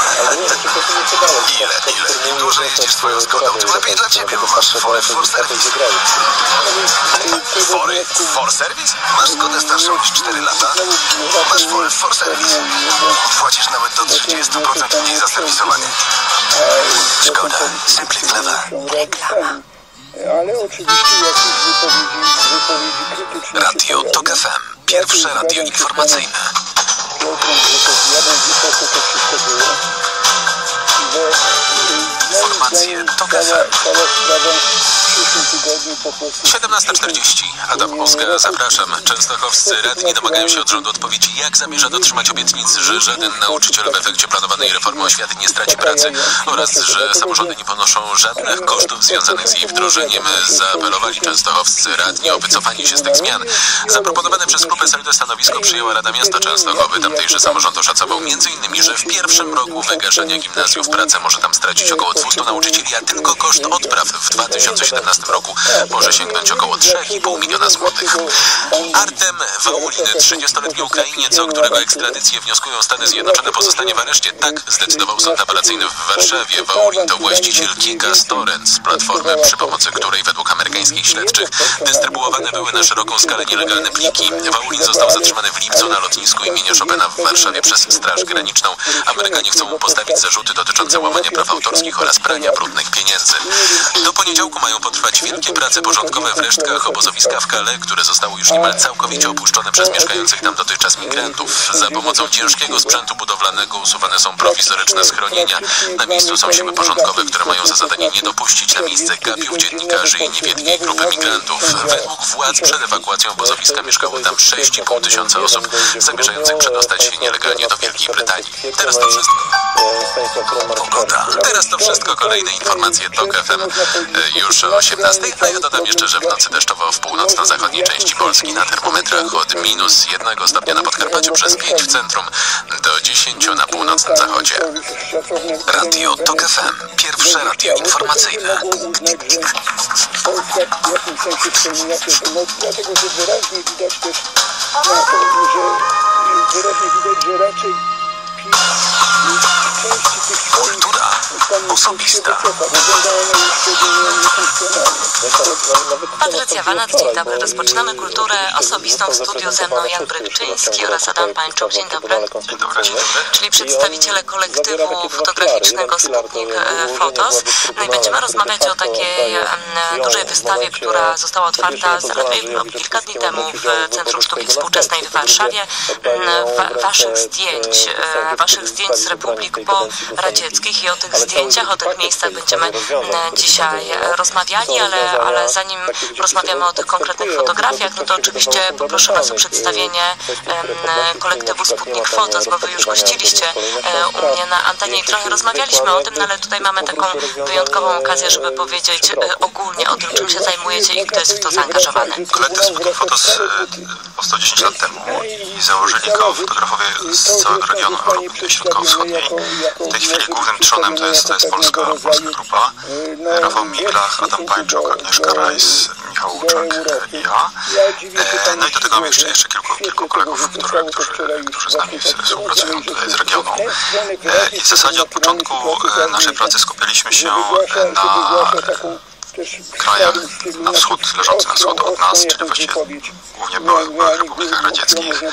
Ile? Im dłużej jeździsz swoją Skodą, tym lepiej dla ciebie, bo masz Fory for Service. Fory for Service? Masz Skodę starszą niż 4 lata? Masz Fory for Service. Płacisz nawet do 30% mniej za serwisowanie. Szkoda. Simply clever. Reklama. Ale oczywiście jakieś wypowiedzi krytyczne. Radio TOK FM. Pierwsze radio informacyjne. Informacje TOK FM. 17:40. Adam Mózga, zapraszam. Częstochowscy radni domagają się od rządu odpowiedzi, jak zamierza dotrzymać obietnic, że żaden nauczyciel w efekcie planowanej reformy oświaty nie straci pracy oraz że samorządy nie ponoszą żadnych kosztów związanych z jej wdrożeniem. Zaapelowali częstochowscy radni o wycofanie się z tych zmian. Zaproponowane przez klub SLD stanowisko przyjęła Rada Miasta Częstochowy. Tamtejszy samorząd oszacował m.in., że w pierwszym roku wygaszenia gimnazjów pracę może tam stracić około 200 nauczycieli, a tylko koszt odpraw w 2017 roku może sięgnąć około 3,5 miliona złotych. Artem Waulin, 30-letni Ukrainiec, o którego ekstradycję wnioskują Stany Zjednoczone, pozostanie w areszcie. Tak zdecydował sąd apelacyjny w Warszawie. Waulin to właściciel Kika Storage, platformy, przy pomocy której według amerykańskich śledczych dystrybuowane były na szeroką skalę nielegalne pliki. Waulin został zatrzymany w lipcu na lotnisku imienia Chopina w Warszawie przez Straż Graniczną. Amerykanie chcą mu postawić zarzuty dotyczące łamania praw autorskich oraz prania brudnych pieniędzy. Do poniedziałku mają potrwać wielkie prace porządkowe w resztkach obozowiska w Calais, które zostało już niemal całkowicie opuszczone przez mieszkających tam dotychczas migrantów. Za pomocą ciężkiego sprzętu budowlanego usuwane są prowizoryczne schronienia. Na miejscu są siły porządkowe, które mają za zadanie nie dopuścić na miejsce gapiów, dziennikarzy i niewielkiej grupy migrantów. Według władz przed ewakuacją obozowiska mieszkało tam 6,5 tysiąca osób zamierzających przedostać się nielegalnie do Wielkiej Brytanii. Teraz to wszystko. Pogoda. Teraz to wszystko. Kolejne informacje TOK FM już o 18, a ja dodam jeszcze, że w nocy deszczowo w północno-zachodniej części Polski na termometrach od -1 stopnia na Podkarpaciu przez 5 w centrum do 10 na północnym zachodzie. Radio TOK FM. Pierwsze radio informacyjne. Dlatego, że wyraźnie widać też, że raczej Kultura osobista. Patrycja Wanat, dzień dobry. Rozpoczynamy kulturę osobistą w studiu ze mną Jan Brykczyński oraz Adam Pańczuk. Dzień dobry. Dzień dobry, dzień dobry. Czyli przedstawiciele kolektywu fotograficznego Sputnik Photos. No i będziemy rozmawiać o takiej dużej wystawie, która została otwarta zaledwie kilka dni temu w Centrum Sztuki Współczesnej w Warszawie. Waszych zdjęć z republik poradzieckich i o tych zdjęciach, o tych miejscach będziemy dzisiaj rozmawiali, ale zanim rozmawiamy o tych konkretnych fotografiach, no to oczywiście poproszę Was o przedstawienie kolektywu Sputnik Photos, bo Wy już gościliście u mnie na antenie i trochę rozmawialiśmy o tym, no ale tutaj mamy taką wyjątkową okazję, żeby powiedzieć ogólnie o tym, czym się zajmujecie i kto jest w to zaangażowany. Kolektyw Sputnik Photos powstał 10 lat temu i założyli go fotografowie z całego regionu Europy Środkowo-Wschodniej. W tej chwili głównym trzonem to jest polska grupa. Rafał Miglach, Adam Pańczuk, Agnieszka Rajs, Michał Łuczak i ja. No i do tego mamy jeszcze kilku kolegów, którzy z nami współpracują tutaj z regionu. I w zasadzie od początku naszej pracy skupiliśmy się na krajach na wschód, leżących na wschód od nas, czyli właściwie głównie byłych republikach radzieckich.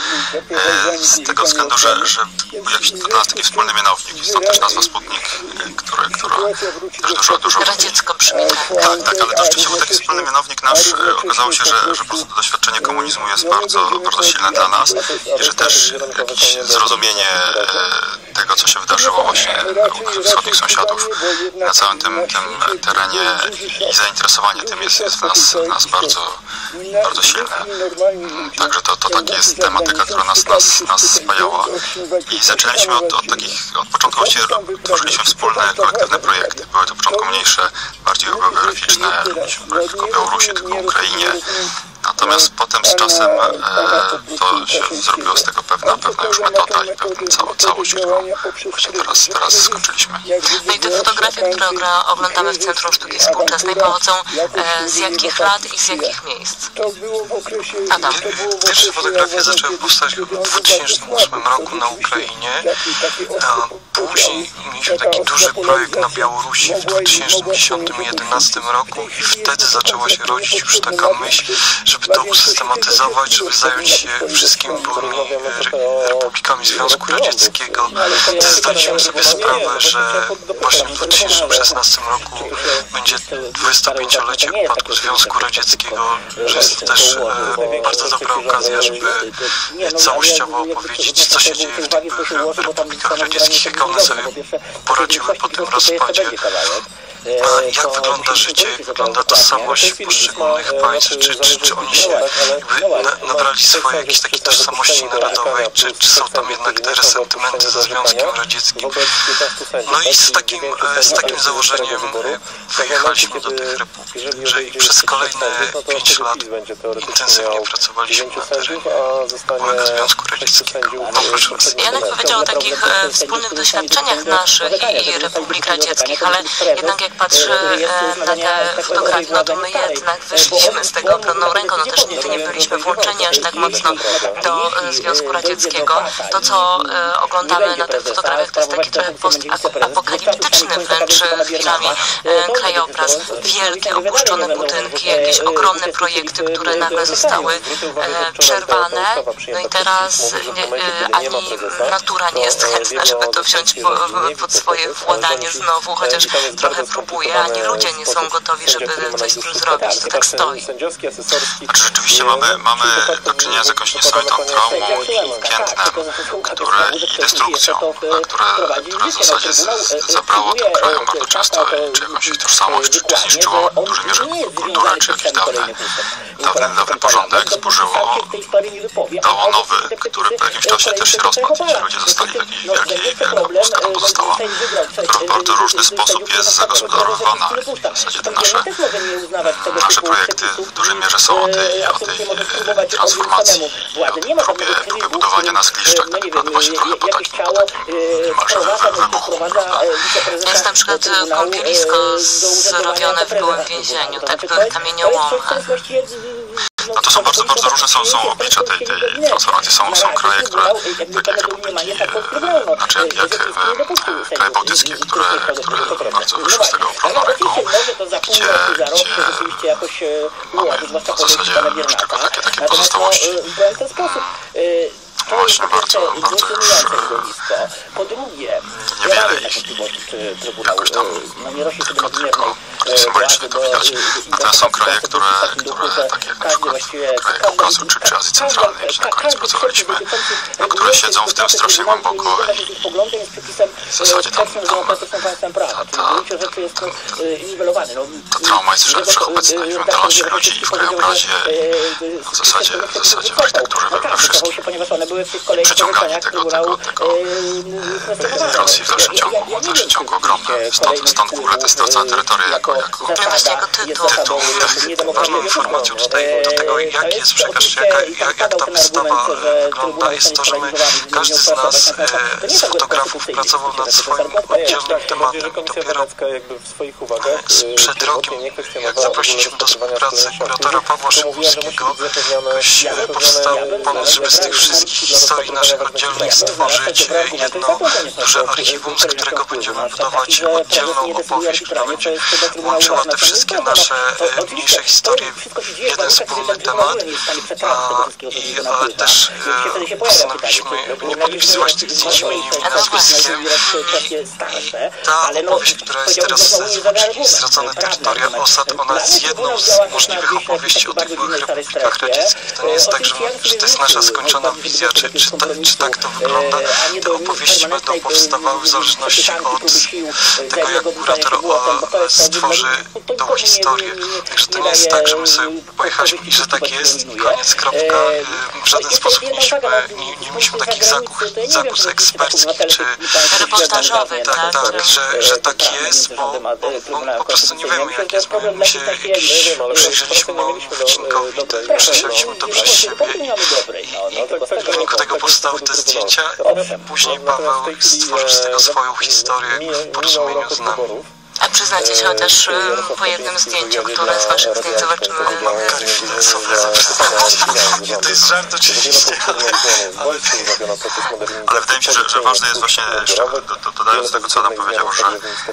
Z tego względu, że jakiś dla nas taki wspólny mianownik. Stąd też nazwa Sputnik, która też dużo... Radziecko brzmi. Tak, ale to rzeczywiście był taki wspólny mianownik nasz. Okazało się, że po prostu to doświadczenie komunizmu jest bardzo silne dla nas i że też jakieś zrozumienie tego, co się wydarzyło właśnie u naszych wschodnich sąsiadów na całym tym terenie i zainteresowanie tym jest w nas bardzo silne. Także to taka jest tematyka, która nas spajała i zaczęliśmy od początku właściwie tworzyliśmy wspólne, kolektywne projekty. Były to początku mniejsze, bardziej autobiograficzne, tylko o Białorusi, tylko o Ukrainie. Natomiast potem z czasem to się zrobiło z tego pewna już metoda i pewna całość, którą właśnie teraz skończyliśmy. No i te fotografie, które oglądamy w Centrum Sztuki Współczesnej, pochodzą z jakich lat i z jakich miejsc? Adam. Pierwsze fotografie zaczęły powstać w 2008 roku na Ukrainie. Później mieliśmy taki duży projekt na Białorusi w 2010-2011 roku i wtedy zaczęła się rodzić już taka myśl, żeby to usystematyzować, żeby zająć się wszystkimi byłymi republikami Związku Radzieckiego. Wtedy zdaliśmy sobie sprawę, że właśnie w 2016 roku będzie 25-lecie upadku Związku Radzieckiego, że jest to też bardzo dobra okazja, żeby całościowo opowiedzieć, co się dzieje w tych byłych republikach radzieckich, jak one sobie poradziły po tym rozpadzie. Jak wygląda życie, jak wygląda tożsamość poszczególnych państw, czy oni się nabrali swojej jakiejś takiej tożsamości narodowej, czy są tam jednak te resentymenty ze Związkiem Radzieckim. No i z takim założeniem wyjechaliśmy do tych republik, że i przez kolejne 5 lat intensywnie pracowaliśmy na terenie byłego Związku Radzieckiego. Janek powiedział o takich wspólnych doświadczeniach naszych i republik radzieckich, ale jednak jak patrzy na te fotografie, no to my jednak wyszliśmy z tego obronną ręką, no też nigdy nie byliśmy włączeni aż tak mocno do Związku Radzieckiego. To, co oglądamy na tych fotografiach, to jest taki trochę postapokaliptyczny wręcz chwilami krajobraz. Wielkie, opuszczone budynki, jakieś ogromne projekty, które nagle zostały przerwane. No i teraz ani natura nie jest chętna, żeby to wziąć pod swoje władanie znowu, chociaż trochę próbuje, ani ludzie nie są gotowi, żeby coś z tym zrobić. To tak stoi. Znaczy rzeczywiście mamy do czynienia z jakąś niesamowitą traumą i piętnem, i destrukcją, które w zasadzie zabrało tym krajom bardzo często czy jakąś ich tożsamość, czy zniszczyło w dużej mierze kulturę, czy jakiś dawny porządek, zburzyło, dało nowy, który po jakimś czasie też się rozpadł. Ci ludzie zostali w takiej wielka pustka tam pozostała, która w bardzo różny sposób jest zagospodarowana wyodrolowana. W zasadzie te nasze projekty w dużej mierze są o tej transformacji, o próbie budowania na zgliszczach, tak naprawdę właśnie trochę po takim niemalże wybuchu, prawda? Jest na przykład kąpielisko zrobione w byłym więzieniu, tak, były kamieniołomy. No to są bardzo różne są oblicza tej transformacji. Są kraje, które, tak jak republiki, znaczy jak kraje bałtyckie, które bardzo wyszły z tego obronną ręką, gdzie mamy w zasadzie już tylko takie pozostałości. Właśnie bardzo już niewiele ich jakoś tam tylko symbolicznie to widać. Natomiast są kraje, które takie jak na przykład kraje Kaukazu czy Azji Centralnej, gdzie na koniec pracowaliśmy, które siedzą w tym strasznie głęboko i w zasadzie ta trauma jest wszechobecna i w mentalności ludzi, i w krajobrazie, w zasadzie w architekturze, we wszystkim. Przyciąganie tej Rosji w dalszym ciągu ogromne. Stąd w ogóle te stracone terytoria jako tytuł. Ważną informacją tutaj do tego, jaki jest przekaz, jak ta wystawa wygląda, jest to, że każdy z nas, z fotografów, pracował nad swoim oddzielnym tematem. Dopiero przed rokiem, jak zaprosiliśmy do współpracy kuratora Pawła Szybowskiego, powstał pomysł, żeby z tych wszystkich historii naszych oddzielnych stworzyć jedno duże archiwum, z którego będziemy budować oddzielną opowieść, która będzie łączyła te wszystkie nasze mniejsze historie w jeden wspólny temat, ale też postanowiliśmy nie podpisywać tych zdjęć imieniem i nazwiskiem i ta opowieść, która jest teraz Stracone terytoria osad, ona jest jedną z możliwych opowieści o tych byłych republikach radzieckich. To nie jest tak, że to jest nasza skończona wizja, czy tak to wygląda. Te opowieści będą powstawały w zależności od tego, jak kurator stworzy tą historię. Także to nie jest tak, że my sobie pojechaliśmy i że tak jest i koniec, kropka. W żaden sposób nie mieliśmy takich zakus eksperckich czy reportażowych, tak, że tak jest, bo po prostu nie wiemy, jak jest. My się przyjrzeliśmy małemu wycinkowi, przesialiśmy to przez siebie i w wyniku tego powstały te zdjęcia. Później Paweł stworzył z tego swoją historię w porozumieniu z nami. A przyznacie się chociaż po jednym zdjęciu, które z waszych zdjęć zobaczymy. To jest żart oczywiście, ale wydaje mi się, że ważne jest właśnie, dodając do tego, co Adam powiedział, że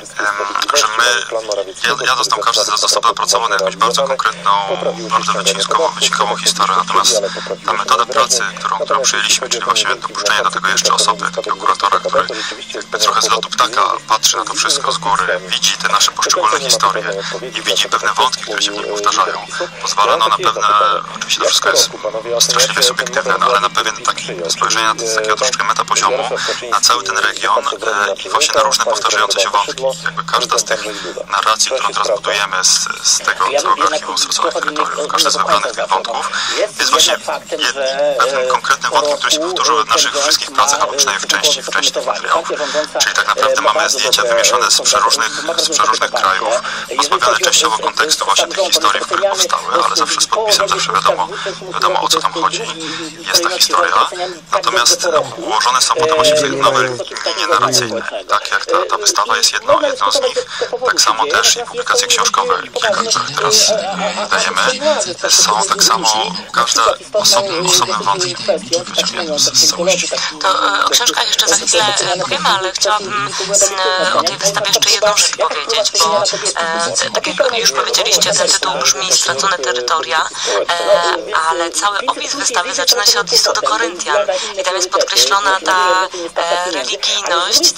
my, ja dostał każdy został dopracowany jakąś bardzo konkretną, bardzo wycinkową historię, natomiast ta metoda pracy, którą przyjęliśmy, czyli właśnie dopuszczenie do tego jeszcze osoby, takiego kuratora, który trochę z lotu ptaka patrzy na to wszystko z góry, widzi te nasze poszczególne historie i widzi pewne wątki, które się w nim powtarzają. Pozwala na pewne, oczywiście to wszystko jest straszliwie subiektywne, ale na pewien taki spojrzenie z takiego troszeczkę metapoziomu na cały ten region i właśnie na różne powtarzające się wątki. Jakby każda z tych narracji, którą teraz budujemy z tego całego archiwum Straconych Terytoriów, każdy z wybranych tych wątków jest właśnie pewnym konkretnym wątkiem, który się powtórzył w naszych wszystkich pracach, albo przynajmniej w części tych materiałów. Czyli tak naprawdę mamy zdjęcia wymieszane z przeróżnych krajów, pozbawione częściowo kontekstu właśnie tych historii, w których powstały, ale zawsze z podpisem, zawsze wiadomo o co tam chodzi, jest ta historia. Natomiast ułożone są potem właśnie w te nowe linie narracyjne. Tak jak ta wystawa jest jedną z nich, tak samo też i publikacje książkowe, kilka, których teraz dajemy, są tak samo każda osobnym wątkiem wyciągniętym z całości. To o książkach jeszcze za chwilę powiemy, ale chciałabym o tej wystawie jeszcze jedną rzecz powiedzieć, bo tak jak już powiedzieliście, ten tytuł brzmi Stracone terytoria, ale cały opis wystawy zaczyna się od listu do Koryntian i tam jest podkreślona ta religijność,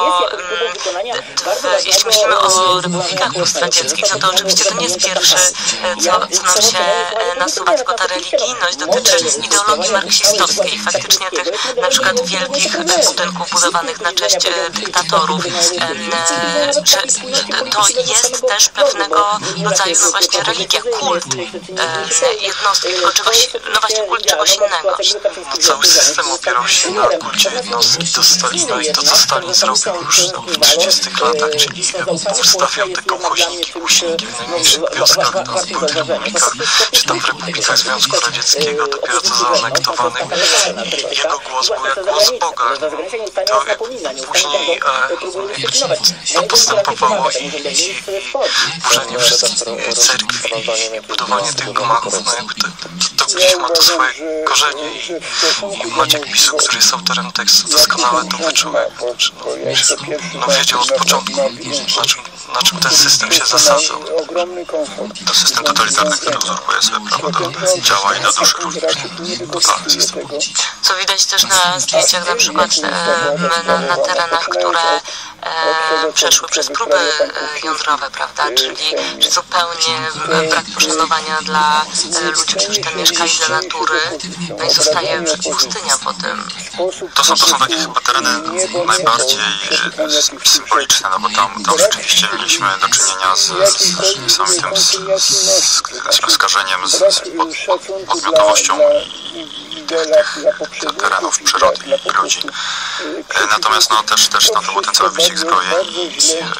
jeśli myślimy o republikach postradzieckich, no to oczywiście to nie jest pierwsze, co nam się nasuwa, tylko ta religijność dotyczy ideologii marksistowskiej, faktycznie tych na przykład wielkich budynków budowanych na cześć dyktatorów, że to jest też pewna pewnego rodzaju, no właśnie, religia, kult jednostki, tylko czegoś, no właśnie, kult czegoś innego. Cały system opierał się na kulcie jednostki do Stalina i to, co Stalin zrobił już w 30 latach, czyli ustawiał te kołchoźniki, husinki w najmniejszych wioskach do republikach, czy tam w republikach Związku Radzieckiego, dopiero co zaanektowanych. Jego głos był jak głos Boga. To później to postępowało i burzenie wszystkich cerkwi i budowanie tych gmachów, no jakby to gdzieś ma to swoje korzenie i Maciek Bisu, który jest autorem tekstu, doskonale to wyczuł, no wiedział od początku, na czym ten system się zasadzał. To system totalitarny, który uzurpuje sobie prawo do ciała i do duszy również. Totalny system. Co widać też na zdjęciach na przykład na terenach, które przeszły przez próby jądrowe, prawda, czyli zupełnie brak poszanowania dla ludzi, którzy tam mieszkali, dla natury, no i zostaje pustynia po tym. To są takie chyba tereny najbardziej symboliczne, no bo tam rzeczywiście mieliśmy do czynienia z niesamowitym skażeniem, z podmiotowością tych terenów, przyrody i ludzi. Natomiast no też no, to był ten cały wyścig zbrojeń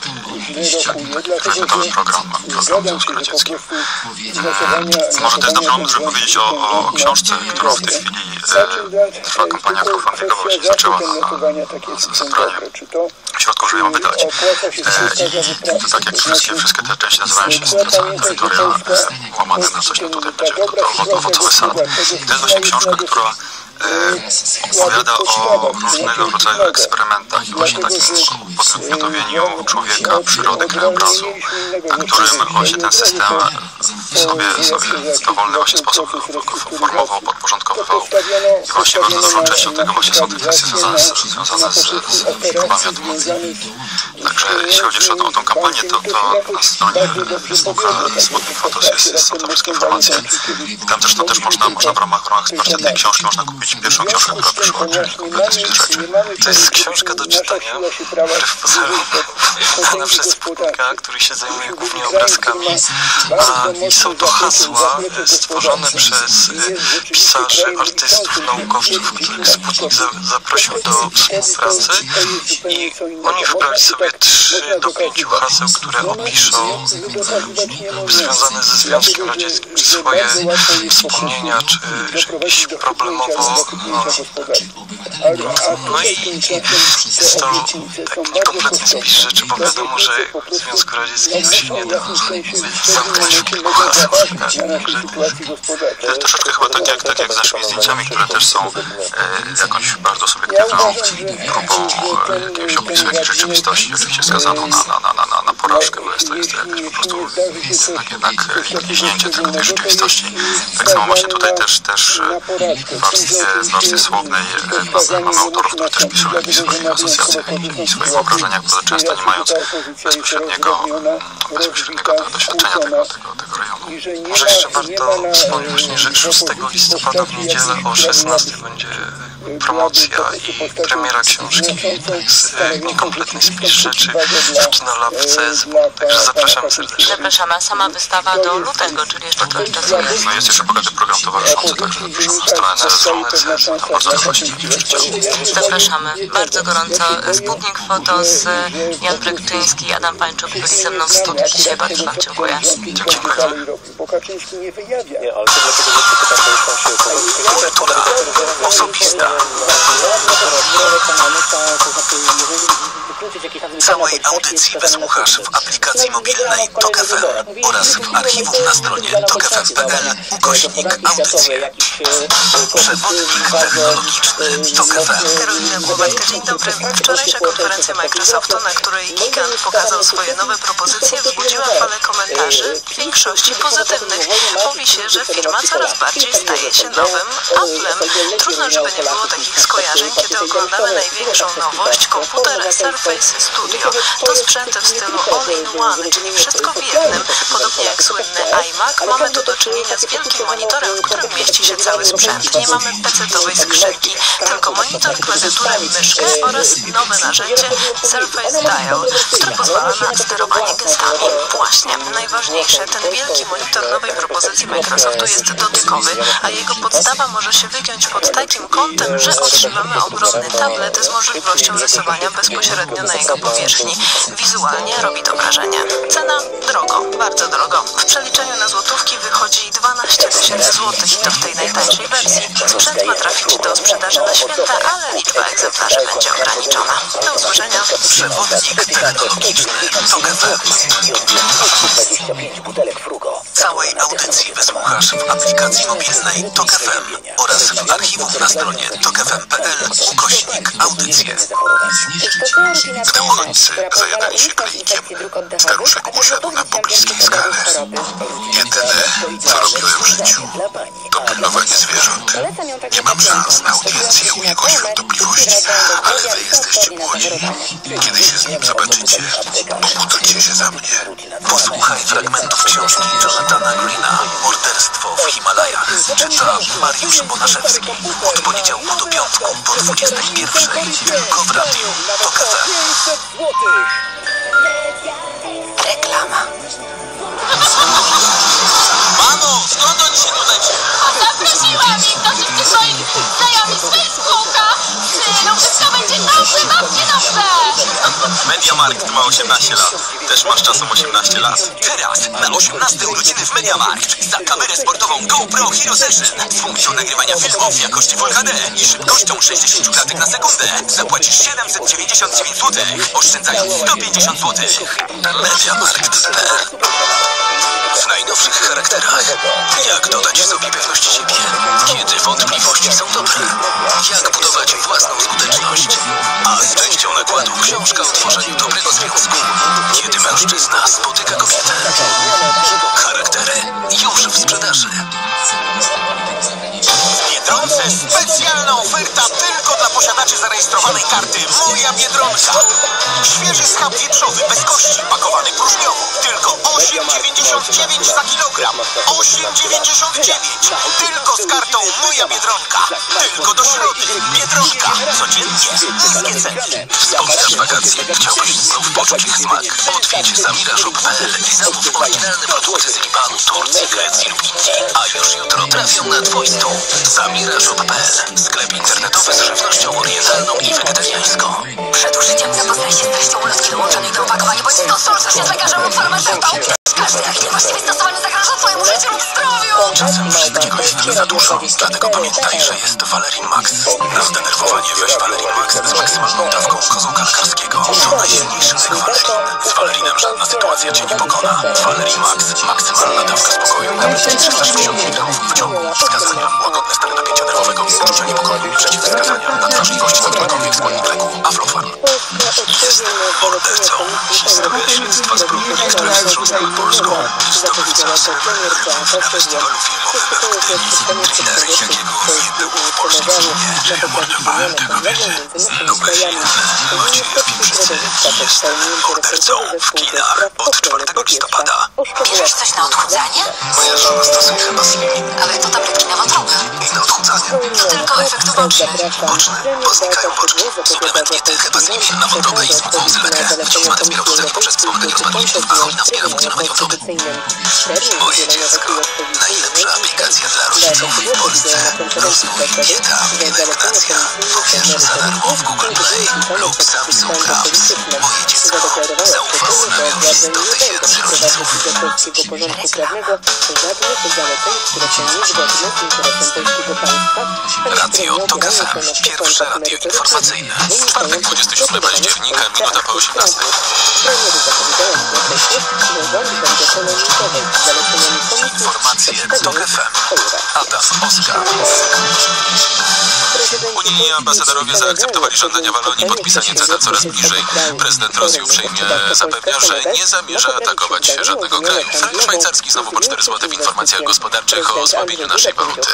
i priorytetowy program Związku Radzieckim. Może to jest dobry moment, żeby powiedzieć o książce, którą w tej chwili trwa kampania crowdfundingowa, się zaczęła na zebranie środków, żeby ją wydać. I to tak jak wszystkie te części nazywają się Streca Terytoria łamane na coś, no tutaj będzie owocowy sad. I to jest właśnie książka, która opowiada o różnego rodzaju eksperymentach i właśnie takim podmiotowieniu człowieka, przyrody, krajobrazu, na którym właśnie ten system sobie w dowolny właśnie sposób formował, podporządkowywał i właśnie bardzo dużą częścią tego właśnie są te kwestie związane z próbami atomowymi. Także jeśli chodzi o tą kampanię, to na stronie Sputnik Photos są te wszystkie informacje. Tam też można w ramach wsparcia tej książki można kupić pierwszą książkę, która wyszła, czyli kompletny spis rzeczy. To jest książka do czytania, wbrew pozorom, wydana przez Sputnika, który się zajmuje głównie obrazkami. I są to hasła stworzone przez pisarzy, artystów, naukowców, których Sputnik zaprosił do współpracy i oni wybrali sobie 3 do 5 haseł, które opiszą związane ze Związkiem Radzieckim, czy swoje wspomnienia, czy jakieś problemowo. No i jest to taki niekompletny spis rzeczy, bo wiadomo, że w Związku Radzieckim się nie da zamknąć w kilku hasłach. To jest troszeczkę chyba tak jak z naszymi zdjęciami, które też są jakąś bardzo subiektywną próbą jakiegoś opisu jakiejś rzeczywistości, oczywiście skazaną na porażkę, bo jest to jakaś po prostu jednak liźnięcie tej rzeczywistości. Tak samo właśnie tutaj też w warstwie słownej mamy autorów, którzy też pisują jakieś swoje asocjacje i swoje wyobrażenia, które często nie mając bezpośredniego doświadczenia tego rejonu. Może jeszcze warto wspomnieć właśnie, że 6 listopada w niedzielę o 16 będzie promocja i premiera książki. Niekompletny spis rzeczy w Kinolabce. Także zapraszamy serdecznie. Zapraszamy, a sama wystawa do lutego, czyli jeszcze trochę czasu jest. No jest jeszcze bogaty program towarzyszący, także zapraszamy na stronę tam bardzo dużo się Zapraszamy bardzo gorąco. Sputnik Fotos, Jan Brekczyński i Adam Pańczuk byli ze mną w studiu dzisiaj. Bardzo Wam dziękuję. Dziękuję. Kultura osobista. Całej audycji wysłuchasz w aplikacji mobilnej TOK FM oraz w archiwum na stronie tokfm.pl/audycje. Przewodnik technologiczny TOK FM. Karolina Głowacka, dzień dobry. Wczorajsza konferencja Microsoftu, na której gigant pokazał swoje nowe propozycje, wzbudziła falę komentarzy, w większości pozytywnych. Mówi się, że firma coraz bardziej staje się nowym Applem. Trudno, żeby nie było takich skojarzeń, kiedy oglądamy największą nowość, komputer Surface Studio. To sprzęty w stylu all-in-one, czyli wszystko w jednym. Podobnie jak słynny iMac, mamy tu do czynienia z wielkim monitorem, w którym mieści mieści się cały sprzęt. Nie mamy pecetowej skrzynki, tylko monitor, klawiaturę, myszkę oraz nowe narzędzie Surface Dial, które pozwala na sterowanie gestami. Właśnie, najważniejsze, ten wielki monitor nowej propozycji Microsoftu jest dotykowy, a jego podstawa może się wygiąć pod takim kątem, że otrzymamy ogromny tablet z możliwością rysowania bezpośrednio na jego powierzchni. Wizualnie robi to wrażenie. Cena? Drogo, bardzo drogo. W przeliczeniu na złotówki wychodzi 12 000 złotych i to w tej najtańszej wersji. Sprzęt ma trafić do sprzedaży na święta, ale liczba egzemplarzy będzie ograniczona. Do usłyszenia. Przewodnik technologiczny TOK FM. Całej audycji wysłuchasz w aplikacji mobilnej TOK FM oraz w archiwum na stronie tokfm.pl/audycje. Gdy uchodźcy zajadali się klejkiem, staruszek usiadł na pobliskiej skale. Jedyne, co robiłem w życiu, to pilnowanie zwierząt. Nie mam szans na audiencję u jego świątobliwości, ale wy jesteście młodzi. Kiedy się z nim zobaczycie, pobudujcie się za mnie. Posłuchaj fragmentów książki Jonathana Greena Morderstwo w Himalajach. Czyta Mariusz Bonaszewski. Od poniedziałku do piątku po 21:00 tylko w radiu TOK FM. Reklama. Mamo, skąd oni się tutaj A zaprosiłam ich do wszystkich swoich znajomych z Facebooka. Synu, wszystko będzie dobrze, babcie dobrze. Mediamarkt ma 18 lat. Też masz czasem 18 lat. Teraz na 18 urodziny w Mediamarkt za kamerę sportową GoPro Hero Session z funkcją nagrywania filmów w jakości Full HD i szybkością 60 klatek na sekundę zapłacisz 799 zł, oszczędzając 150 zł. Mediamarkt.pl. W najnowszych charakterach. Jak dodać sobie pewność siebie, kiedy wątpliwości są dobre. Jak budować własną skuteczność. A z częścią nakładu książka o tworzeniu dobrego związku. Kiedy mężczyzna spotyka kobietę. Charaktery już w sprzedaży. W Biedronce specjalna oferta tylko dla posiadaczy zarejestrowanej karty Moja Biedronka. Świeży schab wieprzowy bez kości, pakowany próżniowo. Tylko 8,99 za kilogram. 8,99. Tylko z kartą Moja Biedronka. Tylko do środy. Biedronka. Codziennie niskie ceny. Wspominasz wakacje? Chciałbyś znów poczuć ich smak? Odwiedź samirashop.pl i zamów oryginalne produkty z Libanu, Turcji, Grecji lub Indii. A już jutro trafią na twój stół. Samirashop.pl. Sklep internetowy z żywnością orientalną i wegetariańską. Przed użyciem zapoznaj się z treścią ulotki dołączonej do opakowania, bądź skonsultuj się z lekarzem lub farmaceutą. Każdy taki niewłaściwie stosowany zagraża twojemu życiu lub zdrowiu. Czasem wszystkiego jest za dużo, dlatego pamiętaj, że jest Valerin Max. Na zdenerwowanie weź Valerin Max z maksymalną dawką kozłka lekarskiego. To najsilniejszy lek Valerin. Z Valerinem żadna sytuacja cię nie pokona. Valerin Max. Maksymalna dawka spokoju nawet 360 mg w ciągu. Wskazania. Łagodne stany napięcia nerwowego i uczucia niepokoju. Przeciwwskazania. Nadwrażliwość na którekolwiek składnik leku. Aflofarm. Jestem mordercą. Historia śledztwa zbrodni, które wstrząsnęły Polską. Zdobywca srebrnych rybów na festiwalu filmowym w Gdyni. Thriller, jakiego nie było w polskim filmie. Mordowałem te kobiety. Numer filmy. Maciej Pieprzycy. Jestem mordercą w kinach od 4 listopada. Bierzesz coś na odchudzanie? Moja żona stosuje chyba slimin. Ale to tabletki na wątrobę. I na odchudzanie. To tylko efekt uboczny. Boczny, bo znikają boczki. Suplement nie tylko slimin na wątrobę i smukłą sylwetkę. Dzięki zbiera urodzenie poprzez wspomaganie rozpadu jelitów, a cholina wspiera funkcjonowanie wątroby. Moje dziecko. Najlepsza aplikacja dla rodziców w Polsce. Rozwój, dieta, pielęgnacja. Pobierz za darmo w Google Play lub Samsung Apps. Moje dziecko. Zaufało nam już 100 000 rodziców. Radio TOK FM. Pierwsze radio informacyjne. W czwartek 27 października, minuta po 18. Informacje TOK FM. Adam Oskar. Unijni ambasadorowie zaakceptowali żądania Walonii, podpisanie CETA coraz bliżej. Prezydent Rosji uprzejmie zapewnia, że nie zamierza atakować żadnego kraju. Frank szwajcarski znowu po 4 zł w informacjach gospodarczych o osłabieniu naszej waluty.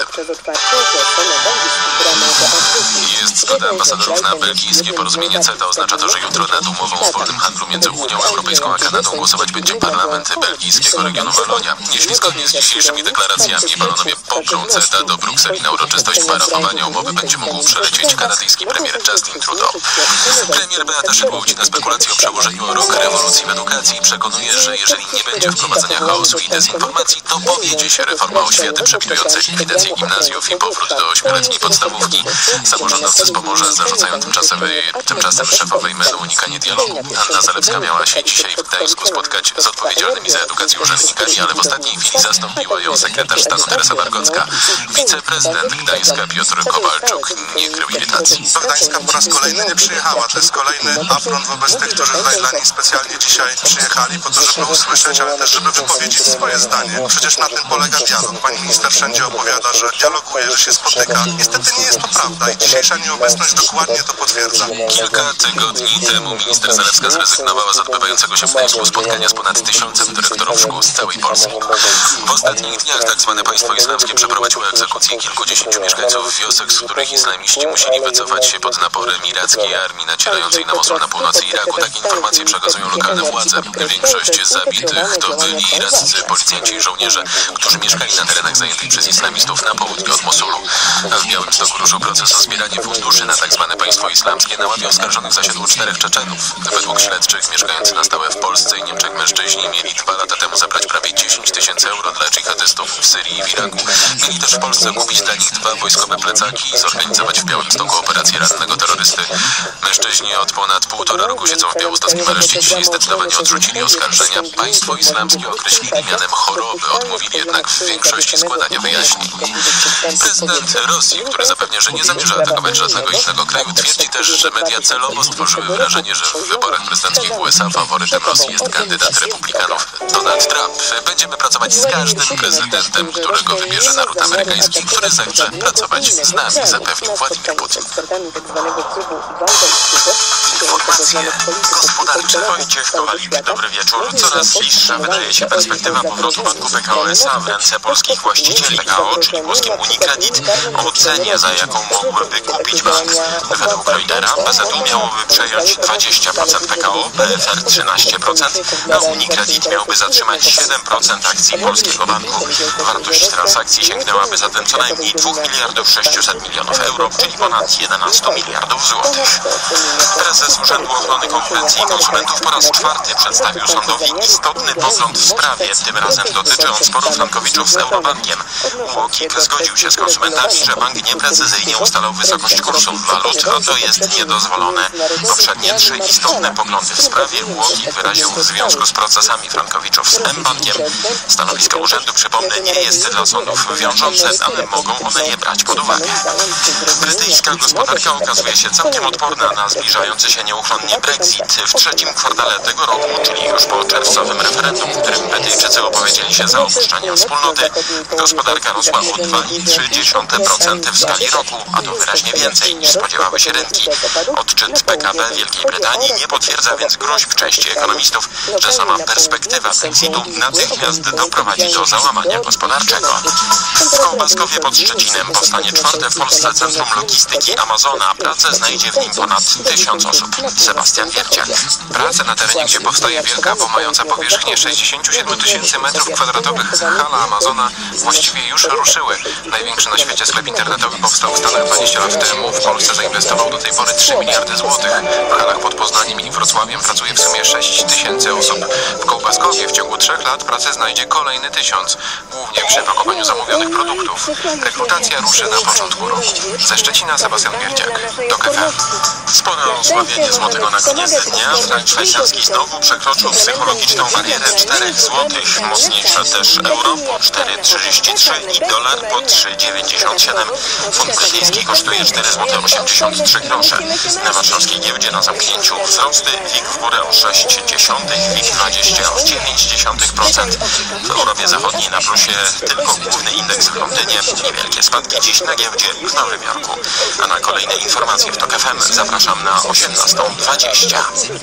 Jest zgoda ambasadorów na belgijskie porozumienie CETA. Oznacza to, że jutro nad umową o wolnym handlu między Unią Europejską a Kanadą głosować będzie parlament belgijskiego regionu Walonia. Jeśli zgodnie z dzisiejszymi deklaracjami Walonowie poprą CETA, do Brukseli na uroczystość parafowania umowy będzie mógł przelecieć kanadyjski premier Justin Trudeau. Premier Beata Szydło ucina spekulacje o przełożeniu o rok rewolucji w edukacji i przekonuje, że jeżeli nie będzie wprowadzenia chaosu i dezinformacji, to powiedzie się reforma oświaty przewidująca likwidację gimnazjów i powrót do 8-letniej podstawówki. Samorządowcy z Pomorza zarzucają tymczasem szefowej MEN-u unikanie dialogu. Anna Zalewska miała się dzisiaj w Gdańsku spotkać z odpowiedzialnymi za edukację urzędnikami, ale w ostatniej chwili zastąpiła ją sekretarz stanu Teresa Wargocka. Wiceprezydent Gdańska Piotr Kowalczuk nie krył irytacji. Do Gdańska po raz kolejny nie przyjechała. To jest kolejny afront wobec tych, którzy tutaj dla nich specjalnie dzisiaj przyjechali po to, żeby usłyszeć, ale też żeby wypowiedzieć swoje zdanie. Przecież na tym polega dialog. Pani minister wszędzie opowiada, że dialoguje, że się spotyka. Niestety nie jest to prawda i dzisiejsza nieobecność dokładnie to potwierdza. Kilka tygodni temu minister Zalewska zrezygnowała z odbywającego się w Gdańsku spotkania z ponad 1000 dyrektorów szkół z całej Polski. W ostatnich dniach tak zwane państwo islamskie przeprowadziło egzekucję kilkudziesięciu mieszkańców wiosek, z których islamiści musieli wycofać się pod naporem irackiej armii nacierającej na Mosul na północy Iraku. Takie informacje przekazują lokalne władze. Większość zabitych to byli iraccy policjanci i żołnierze, którzy mieszkali na terenach zajętych przez islamistów na południu od Mosulu. A w Białymstoku ruszył proces o zbieranie funduszy na tak zwane państwo islamskie. Na ławie oskarżonych zasiadło 4 Czeczenów. Według śledczych mieszkający na stałe w Polsce i Niemczech mężczyźni mieli 2 lata temu zabrać prawie 10 000 euro dla dżihadystów w Syrii i w Iraku. Mieli też w Polsce kupić dla nich 2 wojskowe plecaki i zorganizować w Białymstoku operację rannego terrorysty. Mężczyźni od ponad 1,5 roku siedzą w białostockim areszcie. Dzisiaj zdecydowanie odrzucili oskarżenia. Państwo islamskie określili mianem choroby. Odmówili jednak w większości składania wyjaśnień. Prezydent Rosji, który zapewnia, że nie zamierza atakować żadnego innego kraju, twierdzi też, że media celowo stworzyły wrażenie, że w wyborach prezydenckich w USA faworytem Rosji jest kandydat republikanów Donald Trump. Będziemy pracować z każdym prezydentem, którego wybierze naród amerykański, który zechce pracować z nami, zapewnił Władimir Putin. Informacje gospodarcze. Wojciech Kowalik, dobry wieczór. Coraz bliższa wydaje się perspektywa powrotu banku PKO SA w ręce polskich właścicieli. PKO, czyli włoskim Unicredit, o cenie, za jaką mogłyby kupić bank. Według Reutera PZU miałoby przejąć 20% PKO, PFR 13%, a Unicredit miałby zatrzymać 7% akcji polskiego banku. Wartość transakcji sięgnęłaby zatem co najmniej 2 600 milionów euro, czyli ponad 11 miliardów złotych. Prezes Urzędu Ochrony Konkurencji i Konsumentów po raz 4 przedstawił sądowi istotny pogląd w sprawie. Tym razem dotyczy on sporu frankowiczów z Eurobankiem. UOKiK zgodził się z konsumentami, że bank nieprecyzyjnie ustalał wysokość kursów walut, a to jest niedozwolone. Poprzednie 3 istotne poglądy w sprawie UOKiK wyraził w związku z procesami frankowiczów z mBankiem. Stanowisko urzędu, przypomnę, nie jest dla sądów wiążące, ale mogą one je brać pod uwagę. Brytyjska gospodarka okazuje się całkiem odporna na zbliżający się nieuchronnie Brexit. W trzecim kwartale tego roku, czyli już po czerwcowym referendum, w którym Brytyjczycy opowiedzieli się za opuszczeniem wspólnoty, gospodarka rosła o 2,3% w skali roku, a to wyraźnie więcej niż spodziewały się rynki. Odczyt PKB Wielkiej Brytanii nie potwierdza więc groźb części ekonomistów, że sama perspektywa Brexitu natychmiast doprowadzi do załamania gospodarczego. W Kołbaskowie pod Szczecinem powstanie 4. w Polsce centrum logistyki Amazona. Pracę znajdzie w nim ponad 1000 osób. Sebastian Wierciak. Prace na terenie, gdzie powstaje wielka, bo mająca powierzchnię 67 000 m2 hala Amazona, właściwie już ruszyły. Największy na świecie sklep internetowy powstał w Stanach 20 lat temu. W Polsce zainwestował do tej pory 3 miliardy złotych. W halach pod Poznaniem i Wrocławiem pracuje w sumie 6 000 osób. W Kołbaskowie w ciągu 3 lat pracę znajdzie kolejny 1000, głównie przy pakowaniu zamówionych produktów. Rekrutacja ruszy na początku roku. Ze Szczecina Sebastian Wierciak. TOK FM. Spore osłabienie złotego na koniec dnia. Frank szwajcarski znowu przekroczył psychologiczną barierę 4 złotych. Mocniejsze też euro po 4,33 i dolar po 3,97. Funt brytyjski kosztuje 4,83 zł. Na warszawskiej giełdzie na zamknięciu wzrosty. WIG w górę o 0,6, WIG 20 o 0,9%. W Europie Zachodniej na plusie tylko główny indeks w Londynie. Niewielkie spadki dziś na giełdzie w Nowym Jorku. Jorku. A na kolejne informacje w TOK FM zapraszam na 18:20.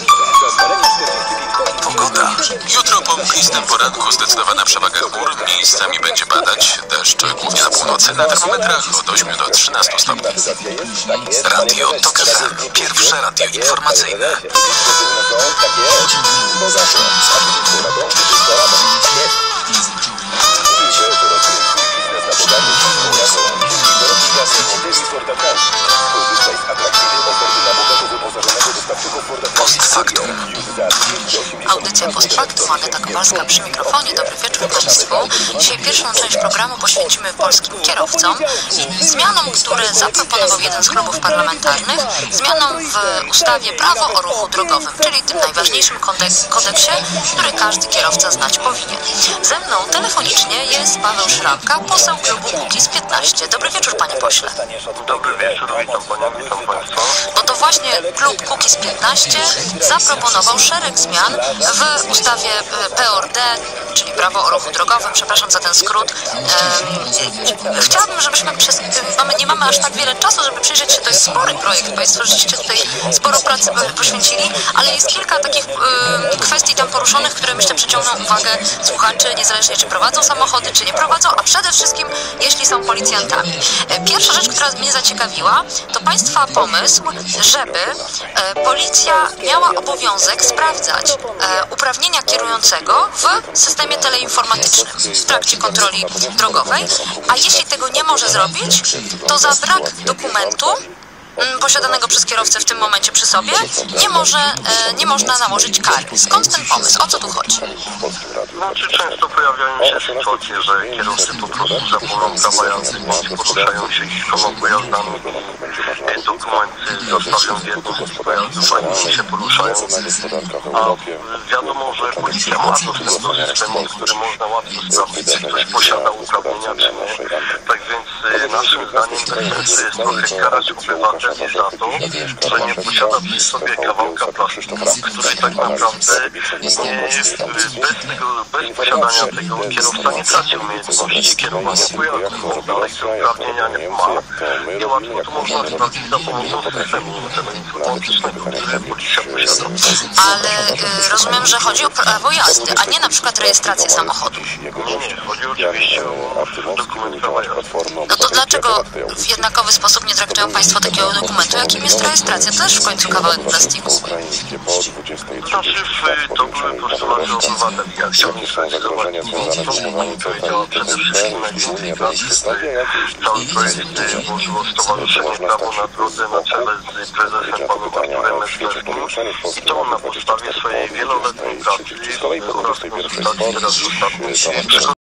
Pogoda. Jutro po mglistym poranku zdecydowana przewaga chmur. Miejscami będzie padać deszcz, głównie na północy. Na termometrach od 8 do 13 stopni. Radio TOK FM. Pierwsze radio informacyjne. Post factum. Audycja Post Factum, Agata Kowalska przy mikrofonie. Dobry wieczór Państwu. Dzisiaj pierwszą część programu poświęcimy polskim kierowcom i zmianom, które zaproponował jeden z klubów parlamentarnych, zmianom w ustawie Prawo o ruchu drogowym, czyli tym najważniejszym kodeksie, który każdy kierowca znać powinien. Ze mną telefonicznie jest Paweł Szramka, poseł klubu Kukiz15. Dobry wieczór, panie pośle. Dobry wieczór, witam panią, witam państwa. Bo to właśnie klub Kukiz15 zaproponował szereg zmian w ustawie PORD, czyli Prawo o ruchu drogowym, przepraszam za ten skrót. Chciałabym, żebyśmy nie mamy aż tak wiele czasu, żeby przyjrzeć się, to jest spory projekt, państwo rzeczywiście tutaj sporo pracy poświęcili, ale jest kilka takich kwestii tam poruszonych, które myślę przyciągną uwagę słuchaczy, niezależnie czy prowadzą samochody, czy nie prowadzą, a przede wszystkim jeśli są policjantami. Pierwsza rzecz, która mnie zaciekawiła, to państwa pomysł, żeby policja miała obowiązek sprawdzać uprawnienia kierującego w systemie teleinformatycznym w trakcie kontroli drogowej, a jeśli tego nie może zrobić, to za brak dokumentu posiadanego przez kierowcę w tym momencie przy sobie nie można nałożyć kary. Skąd ten pomysł? O co tu chodzi? Znaczy często pojawiają się sytuacje, że kierowcy po prostu zapomną prawa jazdy, bądź poruszają się kilkoma pojazdami i dokumenty zostawią w jednym z pojazdów, a inni się poruszają. A wiadomo, że policja ma dostęp do systemu, który można łatwo sprawdzić, czy ktoś posiada uprawnienia, czy nie. Tak więc naszym zdaniem bez sensu jest trochę karać obywateli za to, że nie posiada przy sobie kawałka plastiku, który tak naprawdę bez posiadania tego kierowca nie traci umiejętności kierowania pojazdem, bo dalej te uprawnienia nie ma i łatwo to można sprawdzić za pomocą systemu teleinformatycznego, który policja posiada. Ale rozumiem, że chodzi o prawo jazdy, a nie na przykład rejestrację samochodu. Nie, chodzi oczywiście o dokument prawa jazdy. No to dlaczego w jednakowy sposób nie traktują państwo takiego dokumentu, jakim jest rejestracja? To też w końcu kawałek plastiku. Znaczy, to były postulaty obywateli. Ja chciałem sprecyzować, co pani powiedziała przede wszystkim najwięcej pracy cały projekt włożyło Stowarzyszenie Prawo na Drodze na czele z prezesem panem Arturem Mesmerskim i to on na podstawie swojej wieloletniej pracy oraz konsultacji teraz ostatnich